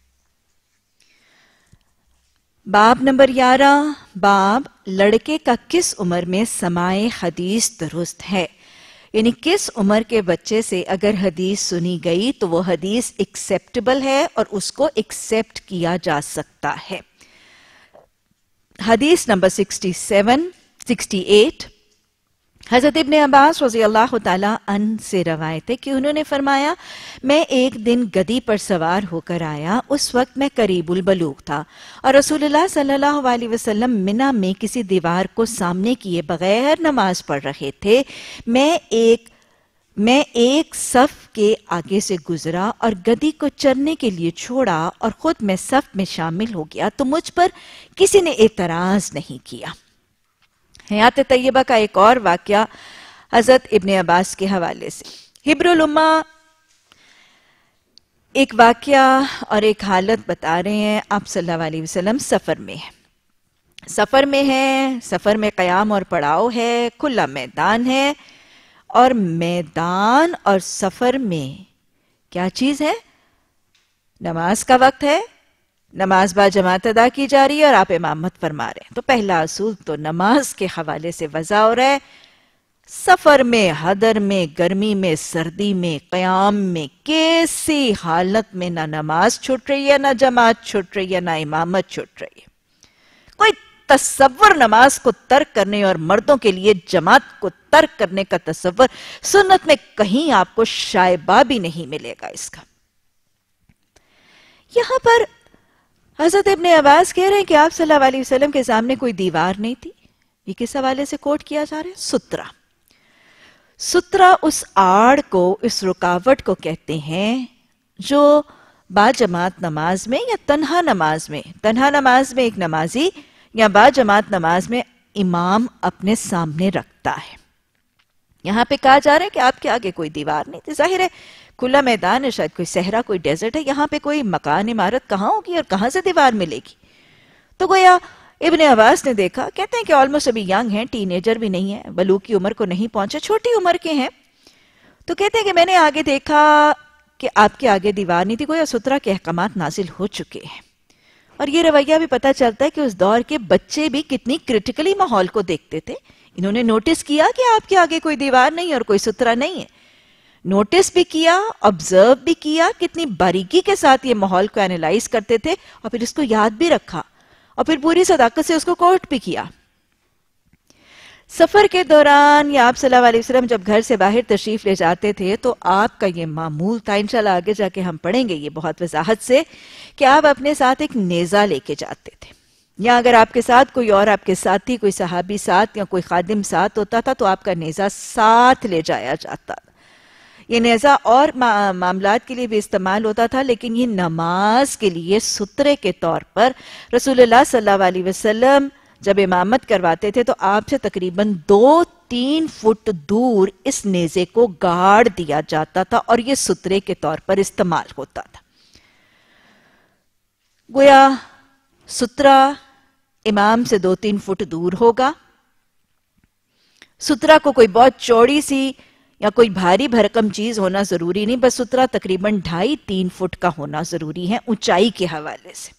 باب نمبر گیارہ. باب لڑکے کا کس عمر میں سماع حدیث درست ہے؟ یعنی کس عمر کے بچے سے اگر حدیث سنی گئی تو وہ حدیث ایکسیپٹیبل ہے اور اس کو ایکسیپٹ کیا جا سکتا ہے. حدیث نمبر سکسٹی سیون سکسٹی ایٹ. حضرت ابن عباس رضی اللہ تعالیٰ عنہ سے روایت ہے کہ انہوں نے فرمایا میں ایک دن گدی پر سوار ہو کر آیا. اس وقت میں قریب البلوغ تھا اور رسول اللہ صلی اللہ علیہ وسلم منی میں کسی دیوار کو سامنے کیے بغیر نماز پڑھ رہے تھے. میں ایک میں ایک صف کے آگے سے گزرا اور گدی کو چرنے کے لیے چھوڑا اور خود میں صف میں شامل ہو گیا تو مجھ پر کسی نے اعتراض نہیں کیا. حیات طیبہ کا ایک اور واقعہ حضرت ابن عباس کے حوالے سے. حبر الامہ ایک واقعہ اور ایک حالت بتا رہے ہیں. آپ صلی اللہ علیہ وسلم سفر میں ہیں سفر میں ہیں سفر میں قیام اور پڑاؤ ہے، کھلا میدان ہے. اور میدان اور سفر میں کیا چیز ہے؟ نماز کا وقت ہے. نماز با جماعت ادا کی جا رہی ہے اور آپ امامت فرما رہے ہیں. تو پہلا اصول تو نماز کے حوالے سے وضع ہو رہا ہے. سفر میں، حضر میں، گرمی میں، سردی میں، قیام میں کیسی حالت میں نہ نماز چھوٹ رہی ہے، نہ جماعت چھوٹ رہی ہے، نہ امامت چھوٹ رہی ہے. کوئی تصور نماز کو ترک کرنے اور مردوں کے لیے جماعت کو ترک کرنے کا تصور سنت میں کہیں آپ کو شائبہ بھی نہیں ملے گا اس کا. یہاں پر حضرت ابن عباس کہہ رہے ہیں کہ آپ صلی اللہ علیہ وسلم کے سامنے کوئی دیوار نہیں تھی. یہ کس حوالے سے کوٹ کیا جا رہا ہے؟ سترہ. سترہ اس آڑ کو، اس رکاوٹ کو کہتے ہیں جو با جماعت نماز میں یا تنہا نماز میں تنہا نماز میں ایک نمازی یا با جماعت نماز میں امام اپنے سامنے رکھتا ہے. یہاں پہ کہا جا رہا ہے کہ آپ کے آگے کوئی دیوار نہیں تھی. ظاہر ہے کھلا میدان ہے، شاید کوئی صحرا، کوئی ڈیزرٹ ہے. یہاں پہ کوئی مکان عمارت کہاں ہوگی اور کہاں سے دیوار ملے گی؟ تو گویا ابن عباس نے دیکھا، کہتے ہیں کہ آلموسٹ ابھی ینگ ہیں، ٹین ایجر بھی نہیں ہے، بلوغ کی عمر کو نہیں پہنچے، چھوٹی عمر کے ہیں. تو کہتے ہیں کہ میں نے آگے دیکھا کہ آپ کے آگے دیوار نہیں تھی. گویا سترہ کے احکامات نازل ہو چکے ہیں. اور یہ رویہ بھی پتہ چلتا ہے کہ اس دور کے بچے بھی کتنی کرٹیکلی ماحول کو دیکھتے تھے. انہوں نے نوٹس کیا کہ آپ کے آگے کوئی دیوار نہیں اور کوئی سترہ نہیں ہے. نوٹس بھی کیا، آبزرو بھی کیا، کتنی باریکی کے ساتھ یہ ماحول کو اینالائز کرتے تھے اور پھر اس کو یاد بھی رکھا اور پھر پوری صداقت سے اس کو کوٹ بھی کیا. سفر کے دوران یا آپ صلی اللہ علیہ وسلم جب گھر سے باہر تشریف لے جاتے تھے تو آپ کا یہ معمول تھا، انشاءاللہ آگے جا کے ہم پڑھیں گے یہ بہت وضاحت سے، کہ آپ اپنے ساتھ ایک نیزہ لے کے جاتے تھے، یا اگر آپ کے ساتھ کوئی اور آپ کے ساتھی، کوئی صحابی ساتھ یا کوئی خادم ساتھ ہوتا تھا تو آپ کا نیزہ ساتھ لے جایا جاتا تھا۔ یہ نیزہ اور معاملات کے لیے بھی استعمال ہوتا تھا، لیکن یہ نماز کے لیے سترے کے طور پر رسول اللہ صلی اللہ علیہ وسلم جب امامت کرواتے تھے تو آپ سے تقریباً دو تین فٹ دور اس نیزے کو گاڑ دیا جاتا تھا اور یہ سترے کے طور پر استعمال ہوتا تھا۔ گویا سترہ امام سے دو تین فٹ دور ہوگا۔ سترہ کو کوئی بہت چوڑی سی یا کوئی بھاری بھرکم چیز ہونا ضروری نہیں، بس سترہ تقریباً ڈھائی تین فٹ کا ہونا ضروری ہے اونچائی کے حوالے سے۔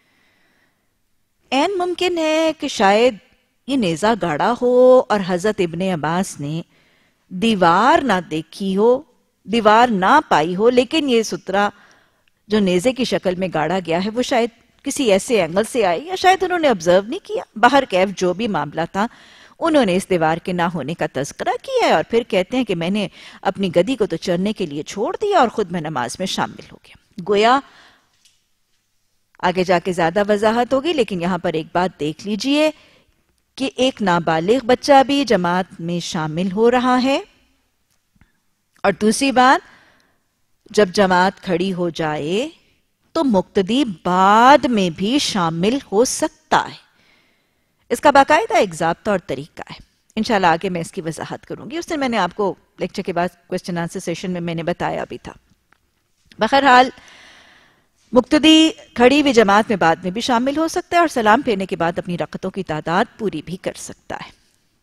این ممکن ہے کہ شاید یہ نیزہ گاڑا ہو اور حضرت ابن عباس نے دیوار نہ دیکھی ہو، دیوار نہ پائی ہو، لیکن یہ سترہ جو نیزے کی شکل میں گاڑا گیا ہے وہ شاید کسی ایسے اینگل سے آئی، یا شاید انہوں نے آبزرو نہیں کیا۔ باہر کیف جو بھی معاملہ تھا انہوں نے اس دیوار کے نہ ہونے کا تذکرہ کیا ہے، اور پھر کہتے ہیں کہ میں نے اپنی گدی کو تو چرنے کے لیے چھوڑ دیا اور خود میں نماز میں شامل ہو گیا۔ گویا آگے جا کے زیادہ وضاحت ہوگی، لیکن یہاں پر ایک بات دیکھ لیجئے کہ ایک نابالغ بچہ بھی جماعت میں شامل ہو رہا ہے، اور دوسری بات جب جماعت کھڑی ہو جائے تو مقتدی بعد میں بھی شامل ہو سکتا ہے۔ اس کا باقاعدہ ایک ضابطہ اور طریقہ ہے، انشاءاللہ آگے میں اس کی وضاحت کروں گی۔ اس دن میں نے آپ کو لیکچر کے بعد کوسچن آنسر سیشن میں میں نے بتایا بھی تھا۔ بہرحال مقتدی کھڑی ہوئی جماعت میں بعد میں بھی شامل ہو سکتا ہے اور سلام پھیرنے کے بعد اپنی رکعتوں کی تعداد پوری بھی کر سکتا ہے۔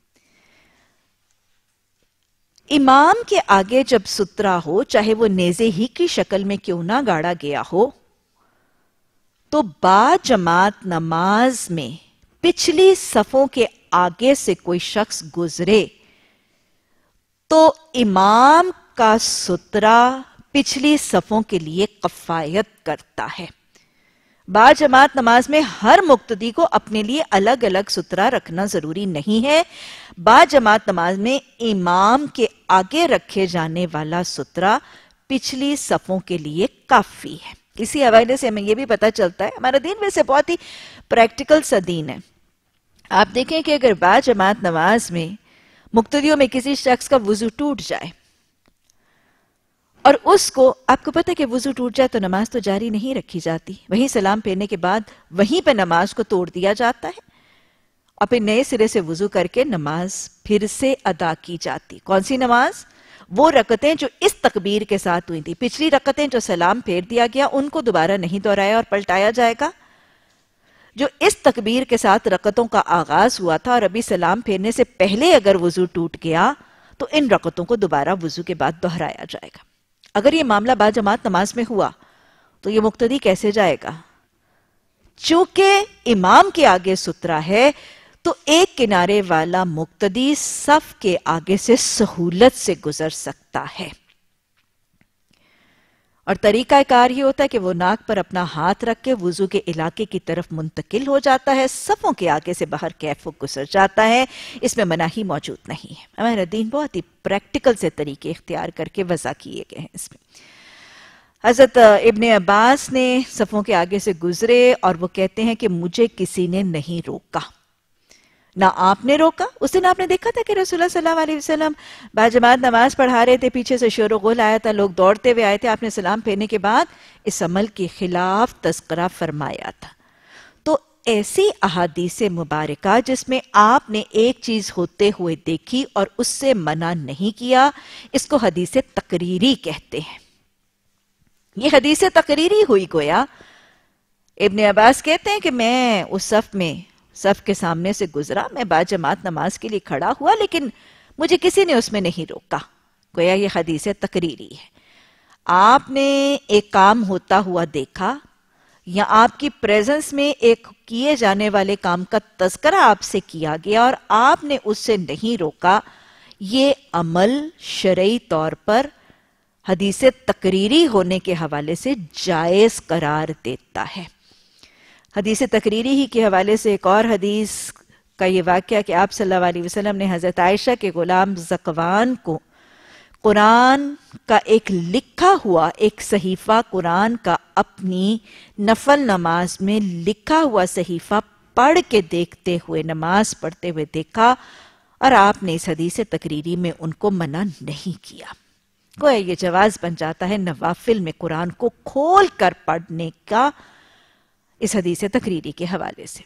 امام کے آگے جب سترہ ہو، چاہے وہ نیزے ہی کی شکل میں کیوں نہ گاڑا گیا ہو، تو با جماعت نماز میں پچھلی صفوں کے آگے سے کوئی شخص گزرے تو امام کا سترہ پچھلی صفوں کے لیے کفایت کرتا ہے۔ با جماعت نماز میں ہر مقتدی کو اپنے لیے الگ الگ سترہ رکھنا ضروری نہیں ہے۔ با جماعت نماز میں امام کے آگے رکھے جانے والا سترہ پچھلی صفوں کے لیے کافی ہے۔ اسی حوالے سے ہمیں یہ بھی پتہ چلتا ہے، ہمارا دین ویسے بہت ہی پریکٹیکل سا دین ہے۔ آپ دیکھیں کہ اگر با جماعت نماز میں مقتدیوں میں کسی شخص کا وضو ٹوٹ جائے اور اس کو، آپ کو پتہ ہے کہ وضو ٹوٹ جائے تو نماز تو جاری نہیں رکھی جاتی، وہیں سلام پھیرنے کے بعد وہیں پہ نماز کو توڑ دیا جاتا ہے اور پھر نئے سرے سے وضو کر کے نماز پھر سے ادا کی جاتی۔ کون سی نماز؟ وہ رکعتیں جو اس تکبیر کے ساتھ ہوئی تھی، پچھلی رکعتیں جو سلام پھیر دیا گیا ان کو دوبارہ نہیں دہرایا اور پلٹایا جائے گا۔ جو اس تکبیر کے ساتھ رکعتوں کا آغاز ہوا تھا اور ابھی سلام پھیرنے سے پہلے اگر وضو ٹوٹ گیا تو ان رکعتوں کو دوبارہ وضو کے بعد دہرایا جائے گا۔ اگر یہ معاملہ با جماعت نماز میں ہوا تو یہ مقتدی کیسے جائے گا؟ چونکہ امام کے آگے سترہ ہے تو ایک کنارے والا مقتدی صف کے آگے سے سہولت سے گزر سکتا ہے، اور طریقہ کار یہ ہوتا ہے کہ وہ ناک پر اپنا ہاتھ رکھ کے وضو کے علاقے کی طرف منتقل ہو جاتا ہے، صفوں کے آگے سے باہر کیف گزر جاتا ہے۔ اس میں مناہی موجود نہیں ہے۔ ہمارا دین بہت ہی پریکٹیکل سے طریقے اختیار کر کے وضع کیے گئے ہیں۔ اس میں حضرت ابن عباس نے صفوں کے آگے سے گزرے اور وہ کہتے ہیں کہ مجھے کسی نے نہیں روکا، نہ آپ نے روکا۔ اس دن آپ نے دیکھا تھا کہ رسول اللہ صلی اللہ علیہ وسلم باجماعت نماز پڑھا رہے تھے، پیچھے سے شور و غل آیا تھا، لوگ دوڑتے ہوئے آئے تھے، آپ نے سلام پھیرنے کے بعد اس عمل کے خلاف تذکرہ فرمایا تھا۔ تو ایسی احادیث مبارکہ جس میں آپ نے ایک چیز ہوتے ہوئے دیکھی اور اس سے منع نہیں کیا، اس کو حدیث تقریری کہتے ہیں۔ یہ حدیث تقریری ہوئی گویا۔ ابن عباس کہتے ہیں کہ میں اس صف میں صف کے سامنے سے گزرا، میں با جماعت نماز کے لیے کھڑا ہوا، لیکن مجھے کسی نے اس میں نہیں روکا۔ گویا یہ حدیث تقریری ہے۔ آپ نے ایک کام ہوتا ہوا دیکھا یا آپ کی پریزنس میں ایک کیے جانے والے کام کا تذکرہ آپ سے کیا گیا اور آپ نے اس سے نہیں روکا، یہ عمل شرعی طور پر حدیث تقریری ہونے کے حوالے سے جائز قرار دیتا ہے۔ حدیث تقریری ہی کے حوالے سے ایک اور حدیث کا یہ واقعہ کہ آپ صلی اللہ علیہ وسلم نے حضرت عائشہ کے غلام زقوان کو قرآن کا ایک لکھا ہوا ایک صحیفہ قرآن کا اپنی نفل نماز میں لکھا ہوا صحیفہ پڑھ کے دیکھتے ہوئے نماز پڑھتے ہوئے دیکھا، اور آپ نے اس حدیث تقریری میں ان کو منع نہیں کیا۔ گویا یہ جواز بن جاتا ہے نوافل میں قرآن کو کھول کر پڑھنے کا اس حدیث تقریری کے حوالے سے۔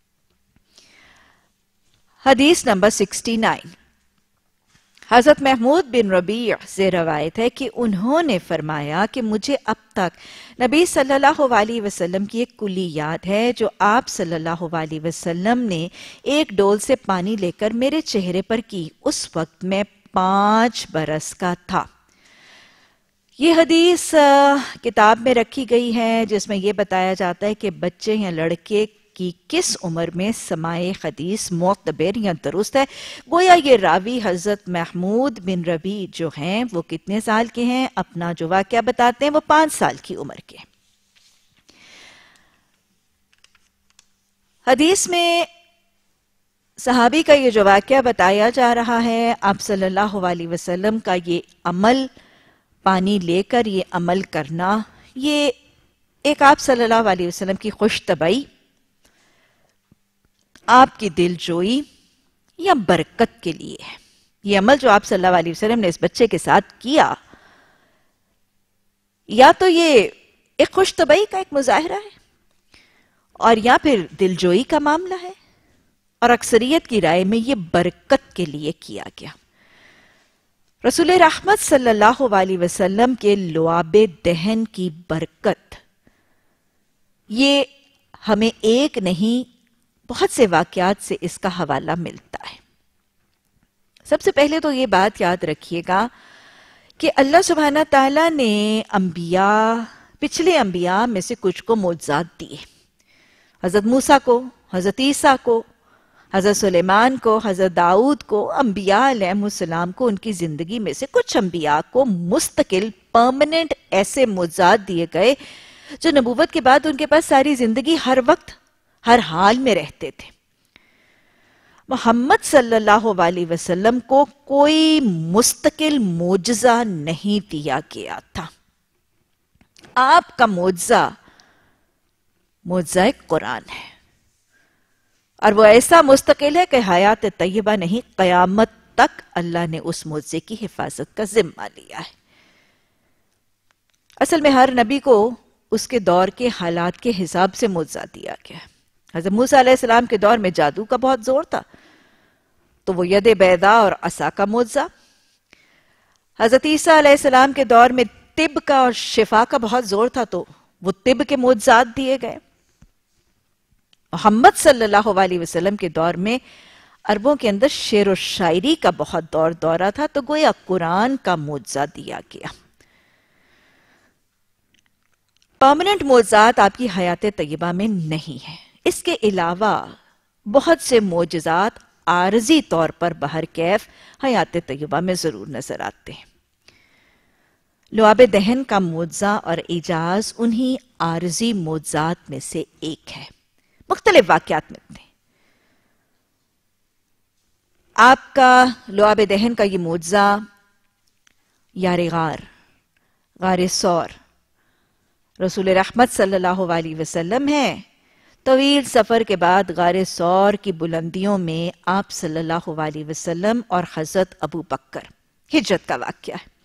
حدیث نمبر سکسٹی نائن، حضرت محمود بن ربیع سے روایت ہے کہ انہوں نے فرمایا کہ مجھے اب تک نبی صلی اللہ علیہ وسلم کی ایک کلی یاد ہے جو آپ صلی اللہ علیہ وسلم نے ایک ڈول سے پانی لے کر میرے چہرے پر کی، اس وقت میں پانچ برس کا تھا۔ یہ حدیث کتاب میں رکھی گئی ہے جس میں یہ بتایا جاتا ہے کہ بچے یا لڑکے کی کس عمر میں سماع حدیث معتبر یا درست ہے۔ گویا یہ راوی حضرت محمود بن ربیع جو ہیں وہ کتنے سال کے ہیں؟ اپنا جو واقعہ بتاتے ہیں وہ پانچ سال کی عمر کے۔ حدیث میں صحابی کا یہ جو واقعہ بتایا جا رہا ہے، آپ صلی اللہ علیہ وسلم کا یہ عمل، پانی لے کر یہ عمل کرنا، یہ ایک آپ صلی اللہ علیہ وسلم کی خوش طبعی، آپ کی دل جوئی یا برکت کے لیے ہے۔ یہ عمل جو آپ صلی اللہ علیہ وسلم نے اس بچے کے ساتھ کیا، یا تو یہ ایک خوش طبعی کا ایک مظاہرہ ہے اور یا پھر دل جوئی کا معاملہ ہے، اور اکثریت کی رائے میں یہ برکت کے لیے کیا گیا۔ رسول رحمت صلی اللہ علیہ وسلم کے لعاب دہن کی برکت، یہ ہمیں ایک نہیں بہت سے واقعات سے اس کا حوالہ ملتا ہے۔ سب سے پہلے تو یہ بات یاد رکھیے گا کہ اللہ سبحانہ تعالیٰ نے انبیاء، پچھلے انبیاء میں سے کچھ کو معجزات دیے۔ حضرت موسیٰ کو، حضرت عیسیٰ کو، حضرت سلیمان کو، حضرت داؤد کو، انبیاء علیہ السلام کو، ان کی زندگی میں سے کچھ انبیاء کو مستقل پرماننٹ ایسے معجزات دیے گئے جو نبوت کے بعد ان کے پاس ساری زندگی ہر وقت ہر حال میں رہتے تھے۔ محمد صلی اللہ علیہ وسلم کو کوئی مستقل معجزہ نہیں دیا گیا تھا۔ آپ کا معجزہ معجزہ قرآن ہے، اور وہ ایسا مستقل ہے کہ حیات طیبہ نہیں، قیامت تک اللہ نے اس معجزے کی حفاظت کا ذمہ لیا ہے۔ اصل میں ہر نبی کو اس کے دور کے حالات کے حساب سے معجزہ دیا گیا ہے۔ حضرت موسیٰ علیہ السلام کے دور میں جادو کا بہت زور تھا تو وہ ید بیضا اور عصا کا معجزہ۔ حضرت عیسیٰ علیہ السلام کے دور میں طب کا اور شفا کا بہت زور تھا تو وہ طب کے معجزات دیے گئے۔ محمد صلی اللہ علیہ وسلم کے دور میں عربوں کے اندر شعر و شاعری کا بہت دور دورہ تھا تو گویا قرآن کا معجزہ دیا گیا۔ پرماننٹ معجزات آپ کی حیات طیبہ میں نہیں ہیں۔ اس کے علاوہ بہت سے معجزات عارضی طور پر بہرکیف حیات طیبہ میں ضرور نظر آتے ہیں۔ لعاب دہن کا معجزہ اور اعجاز انہی عارضی معجزات میں سے ایک ہے، مختلف واقعات ملتے ہیں۔ آپ کا لعاب دہن کا یہ معجزہ یار غار، غار سور، رسول رحمت صلی اللہ علیہ وسلم ہے۔ طویل سفر کے بعد غار سور کی بلندیوں میں آپ صلی اللہ علیہ وسلم اور حضرت ابو بکر، ہجرت کا واقعہ ہے۔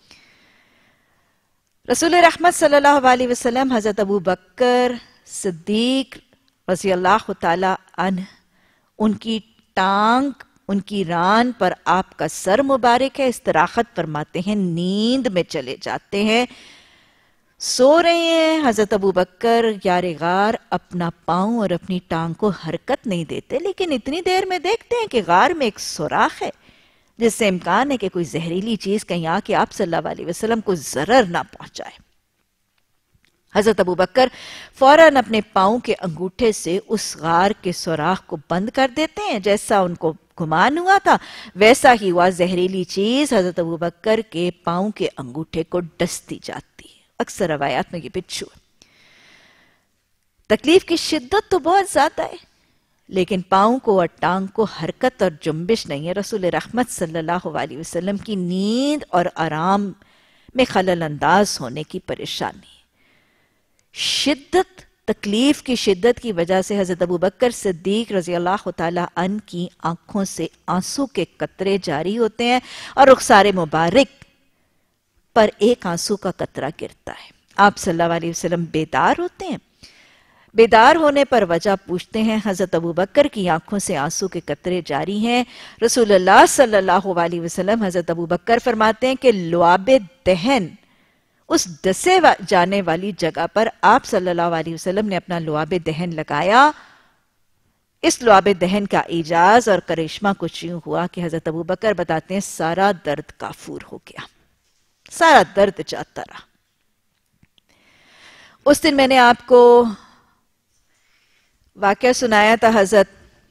رسول رحمت صلی اللہ علیہ وسلم، حضرت ابو بکر صدیق رضی اللہ تعالی عنہ، ان کی ٹانگ، ان کی ران پر آپ کا سر مبارک ہے، استراحت فرماتے ہیں، نیند میں چلے جاتے ہیں، سو رہے ہیں۔ حضرت ابو بکر یار غار اپنا پاؤں اور اپنی ٹانگ کو حرکت نہیں دیتے، لیکن اتنی دیر میں دیکھتے ہیں کہ غار میں ایک سوراخ ہے جس سے امکان ہے کہ کوئی زہریلی چیز کہیں آ کے آپ صلی اللہ علیہ وسلم کو ضرر نہ پہنچائے۔ حضرت ابو بکر فوراً اپنے پاؤں کے انگوٹھے سے اس غار کے سوراخ کو بند کر دیتے ہیں، جیسا ان کو گمان ہوا تھا ویسا ہی ہوا، زہریلی چیز حضرت ابو بکر کے پاؤں کے انگوٹھے کو ڈستی جاتی ہے۔ اکثر روایات میں یہ بچھو ہے۔ تکلیف کی شدت تو بہت زیادہ ہے، لیکن پاؤں کو اور ٹانگ کو حرکت اور جنبش نہیں ہے۔ رسول رحمت صلی اللہ علیہ وسلم کی نیند اور آرام میں خلل انداز ہونے کی پریشانی، شدت تکلیف کی شدت کی وجہ سے حضرت ابوبکر صدیق رضی اللہ تعالیٰ عنہ کی آنکھوں سے آنسو کے قطرے جاری ہوتے ہیں اور رخسار مبارک پر ایک آنسو کا قطرہ گرتا ہے۔ آپ صلی اللہ علیہ وسلم بیدار ہوتے ہیں، بیدار ہونے پر وجہ پوچھتے ہیں۔ حضرت ابوبکر کی آنکھوں سے آنسو کے قطرے جاری ہیں۔ رسول اللہ صلی اللہ علیہ وسلم حضرت ابوبکر فرماتے ہیں کہ لعاب دہن، اس ڈسے جانے والی جگہ پر آپ صلی اللہ علیہ وسلم نے اپنا لعاب دہن لگایا۔ اس لعاب دہن کا اعجاز اور کرشمہ کچھ یوں ہوا کہ حضرت ابوبکر بتاتے ہیں سارا درد کافور ہو گیا، سارا درد جاتا رہا۔ اس دن میں نے آپ کو واقعہ سنایا تھا حضرت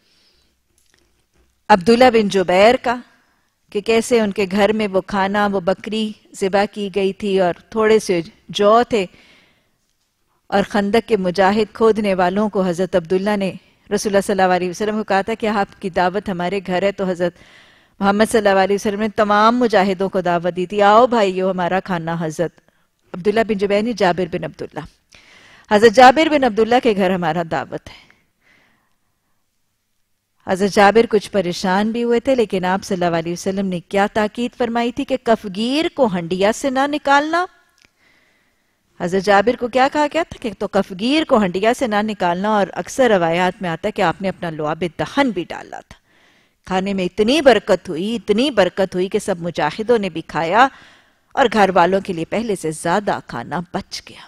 عبداللہ بن جبیر کا، کہ کیسے ان کے گھر میں وہ کھانا، وہ بکری ذبح کی گئی تھی اور تھوڑے سے جو تھے، اور خندق کے مجاہد کھودنے والوں کو حضرت عبداللہ نے رسول اللہ صلی اللہ علیہ وسلم کو کہا تھا کہ آپ کی دعوت ہمارے گھر ہے، تو حضرت محمد صلی اللہ علیہ وسلم نے تمام مجاہدوں کو دعوت دی تھی، آؤ بھائیو ہمارا کھانا۔ حضرت عبداللہ بن جبیر نے جابر بن عبداللہ، حضرت جابر بن عبداللہ کے گھر ہمارا دعوت ہے۔ حضرت جابر کچھ پریشان بھی ہوئے تھے، لیکن آپ صلی اللہ علیہ وسلم نے کیا تاکید فرمائی تھی کہ کفگیر کو ہنڈیا سے نہ نکالنا۔ حضرت جابر کو کیا کہا گیا تھا کہ تو کفگیر کو ہنڈیا سے نہ نکالنا، اور اکثر روایات میں آتا ہے کہ آپ نے اپنا لعاب دہن بھی ڈالا تھا۔ کھانے میں اتنی برکت ہوئی، اتنی برکت ہوئی کہ سب مجاہدوں نے بھی کھایا اور گھر والوں کے لیے پہلے سے زیادہ کھانا بچ گیا۔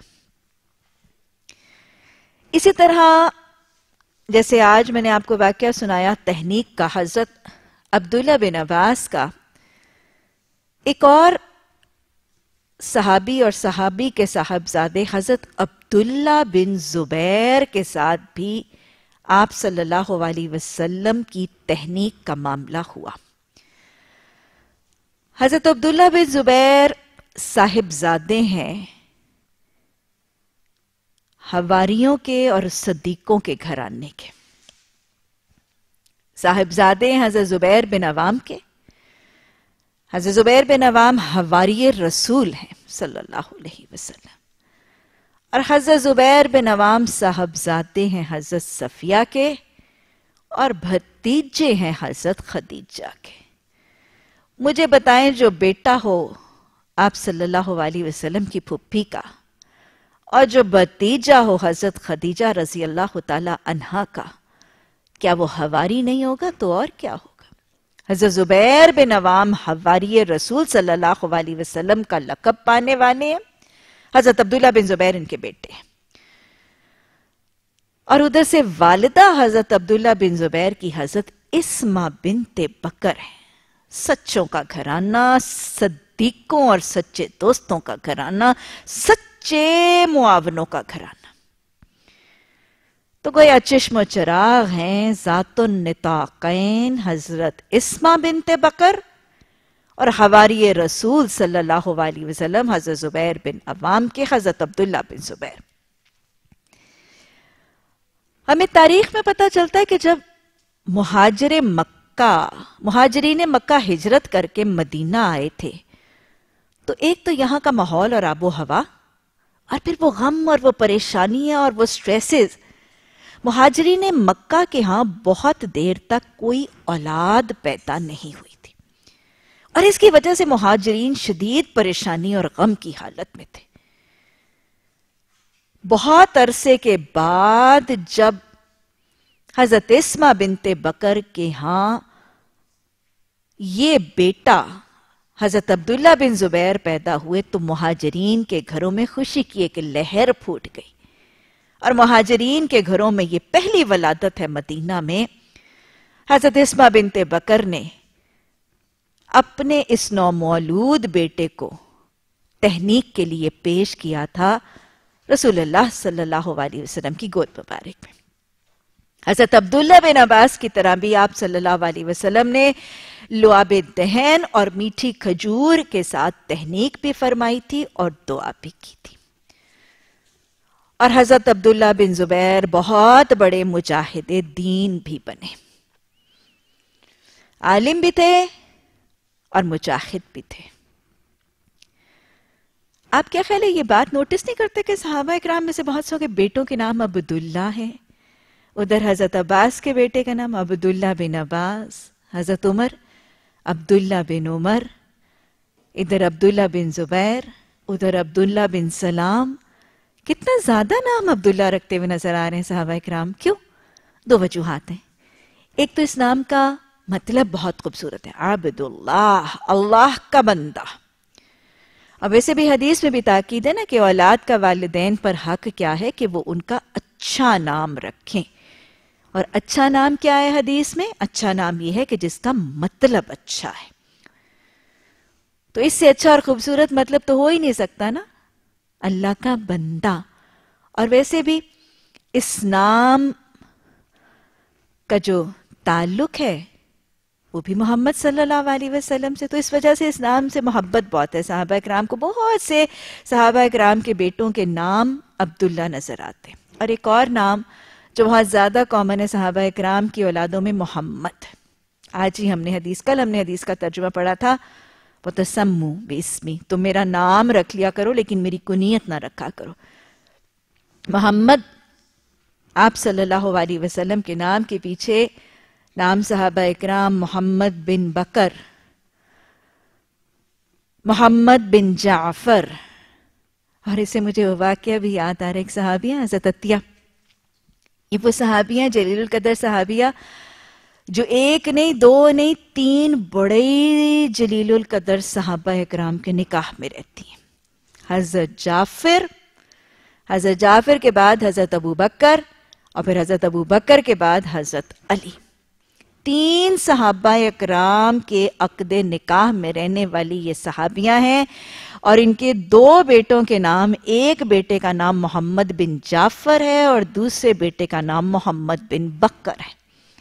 اسی طرح جیسے آج میں نے آپ کو واقعہ سنایا تحنیک کا حضرت عبداللہ بن عباس کا، ایک اور صحابی اور صحابی کے صاحبزادے حضرت عبداللہ بن زبیر کے ساتھ بھی آپ صلی اللہ علیہ وسلم کی تحنیک کا معاملہ ہوا۔ حضرت عبداللہ بن زبیر صاحبزادے ہیں حواریوں کے اور صدیقوں کے گھرانے کے، صاحبزادے ہیں حضرت زبیر بن عوام کے۔ حضرت زبیر بن عوام حواری رسول ہیں صلی اللہ علیہ وسلم، اور حضرت زبیر بن عوام صاحبزادے ہیں حضرت صفیہ کے، اور بھتیجے ہیں حضرت خدیجہ کے۔ مجھے بتائیں جو بیٹا ہو آپ صلی اللہ علیہ وسلم کی پھپھی کا، اور جو بھتیجا ہو حضرت خدیجہ رضی اللہ تعالی عنہا کا، کیا وہ حواری نہیں ہوگا تو اور کیا ہوگا؟ حضرت زبیر بن عوام حواری رسول صلی اللہ علیہ وسلم کا لقب پانے والے ہیں، حضرت عبداللہ بن زبیر ان کے بیٹے ہیں، اور ادھر سے والدہ حضرت عبداللہ بن زبیر کی حضرت اسما بنت بکر ہیں، سچوں کا گھرانہ، صدیقوں اور سچے دوستوں کا گھرانہ، سچے معاونوں کا گھرانہ۔ تو گویا چشم و چراغ ہیں ذات النطاقین حضرت اسما بنت بکر اور حواری رسول صلی اللہ علیہ وسلم حضرت زبیر بن عوام کے حضرت عبداللہ بن زبیر۔ ہمیں تاریخ میں پتہ چلتا ہے کہ جب مہاجر مکہ مہاجرین مکہ ہجرت کر کے مدینہ آئے تھے، تو ایک تو یہاں کا ماحول اور آب و ہوا، اور پھر وہ غم اور وہ پریشانیاں اور وہ سٹریسز۔ مہاجرین مکہ کے ہاں بہت دیر تک کوئی اولاد پیدا نہیں ہوئی تھی، اور اس کی وجہ سے مہاجرین شدید پریشانی اور غم کی حالت میں تھے۔ بہت عرصے کے بعد جب حضرت اسما بنت بکر کے ہاں یہ بیٹا حضرت عبداللہ بن زبیر پیدا ہوئے، تو مہاجرین کے گھروں میں خوشی کی ایک لہر پھوٹ گئی، اور مہاجرین کے گھروں میں یہ پہلی ولادت ہے مدینہ میں۔ حضرت اسما بنت بکر نے اپنے اس نومولود بیٹے کو تحنیک کے لیے پیش کیا تھا رسول اللہ صلی اللہ علیہ وسلم کی گود مبارک میں۔ حضرت عبداللہ بن عباس کی طرح بھی آپ صلی اللہ علیہ وسلم نے لعاب دہن اور میٹھی کھجور کے ساتھ تحنیک بھی فرمائی تھی اور دعا بھی کی تھی۔ اور حضرت عبداللہ بن زبیر بہت بڑے مجاہد دین بھی بنے، عالم بھی تھے اور مجاہد بھی تھے۔ آپ کیا خیال ہے، یہ بات نوٹس نہیں کرتے کہ صحابہ اکرام میں سے بہت سو کے بیٹوں کے نام عبداللہ ہیں؟ ادھر حضرت عباس کے بیٹے کا نام عبداللہ بن عباس، حضرت عمر عبداللہ بن عمر، ادھر عبداللہ بن زبیر، ادھر عبداللہ بن سلام۔ کتنا زیادہ نام عبداللہ رکھتے ہوئے نظر آ رہے ہیں صحابہ اکرام، کیوں؟ دو وجوہات ہیں۔ ایک تو اس نام کا مطلب بہت خوبصورت ہے، عبداللہ، اللہ کا بندہ۔ اور ویسے بھی حدیث میں بھی تاکید ہے نا کہ اولاد کا والدین پر حق کیا ہے کہ وہ ان کا اچھا نام رکھیں۔ اور اچھا نام کیا ہے حدیث میں؟ اچھا نام یہ ہے کہ جس کا مطلب اچھا ہے۔ تو اس سے اچھا اور خوبصورت مطلب تو ہو ہی نہیں سکتا نا، اللہ کا بندہ۔ اور ویسے بھی اس نام کا جو تعلق ہے وہ بھی محمد صلی اللہ علیہ وسلم سے، تو اس وجہ سے اس نام سے محبت بہت ہے صحابہ اکرام کو۔ بہت سے صحابہ اکرام کے بیٹوں کے نام عبداللہ نظر آتے۔ اور ایک اور نام جو بہت زیادہ کامن ہے صحابہ اکرام کی اولادوں میں، محمد۔ آج ہی ہم نے حدیث کل ہم نے حدیث کا ترجمہ پڑھا تھا، وَتَسَمُّوا بِاسْمِي، تم میرا نام رکھ لیا کرو لیکن میری کنیت نہ رکھا کرو۔ محمد آپ صلی اللہ علیہ وسلم کے نام کے پیچھے نام صحابہ اکرام محمد بن بکر، محمد بن جعفر، اور اسے مجھے وہ واقعہ بھی یاد آ رہا ہے، ایک صحابیہ حضرت عطیہ، یہ وہ صحابیہ جلیل القدر صحابیہ جو ایک نہیں دو نہیں تین بڑے جلیل القدر صحابہ اکرام کے نکاح میں رہتی ہیں۔ حضرت جعفر، حضرت جعفر کے بعد حضرت ابو بکر، اور پھر حضرت ابو بکر کے بعد حضرت علی۔ تین صحابہ اکرام کے عقد نکاح میں رہنے والی یہ صحابیاں ہیں، اور ان کے دو بیٹوں کے نام، ایک بیٹے کا نام محمد بن جعفر ہے اور دوسرے بیٹے کا نام محمد بن بکر ہے۔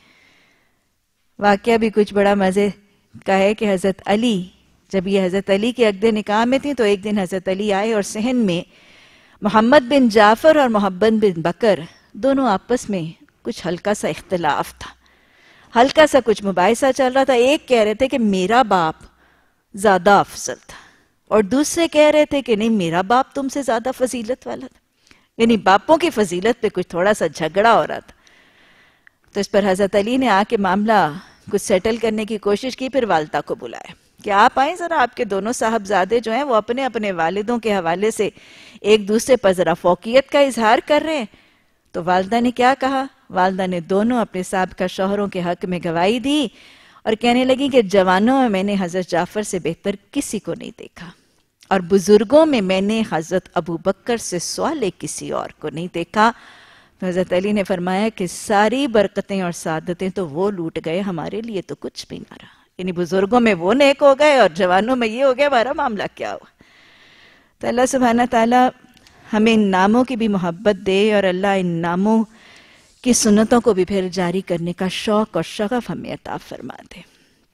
واقعہ بھی کچھ بڑا مزے کا ہے کہ حضرت علی، جب یہ حضرت علی کے عقد نکاح میں تھیں تو ایک دن حضرت علی آئے اور صحن میں محمد بن جعفر اور محمد بن بکر دونوں آپس میں کچھ ہلکا سا اختلاف تھا، ہلکا سا کچھ مباحثہ چل رہا تھا۔ ایک کہہ رہے تھے کہ میرا باپ زیادہ افضل تھا، اور دوسرے کہہ رہے تھے کہ نہیں میرا باپ تم سے زیادہ فضیلت والا تھا، یعنی باپوں کی فضیلت پہ کچھ تھوڑا سا جھگڑا ہو رہا تھا۔ تو اس پر حضرت علی نے آ کے معاملہ کچھ سیٹل کرنے کی کوشش کی، پھر والدہ کو بلایا کہ آپ آئیں ذرا، آپ کے دونوں صاحبزادے جو ہیں وہ اپنے اپنے والدوں کے حوالے سے ایک دوسرے پر ذرا فوقیت کا اظہار کر رہے ہیں۔ تو والدہ نے کیا کہا؟ والدہ نے دونوں اپنے سابقہ شوہروں کے حق میں گواہی دی اور کہنے لگی کہ جوانوں میں میں نے حضرت جعفر سے بہتر کسی کو نہیں دیکھا، اور بزرگوں میں میں نے حضرت ابو بکر سے سوالے کسی اور کو نہیں دیکھا۔ تو حضرت علی نے فرمایا کہ ساری برکتیں اور سعادتیں تو وہ لوٹ گئے، ہمارے لیے تو کچھ بھی نہ رہا، یعنی بزرگوں میں وہ نیک ہو گئے اور جوانوں میں یہ ہو گیا، ہمارا معاملہ کیا ہوا۔ تو اللہ سبحانہ تعالیٰ ہمیں ان ناموں کی بھی محبت دے، اور اللہ ان ناموں کی سنتوں کو بھی پھر جاری کرنے کا شوق اور شغف ہمیں عطا فرما دے۔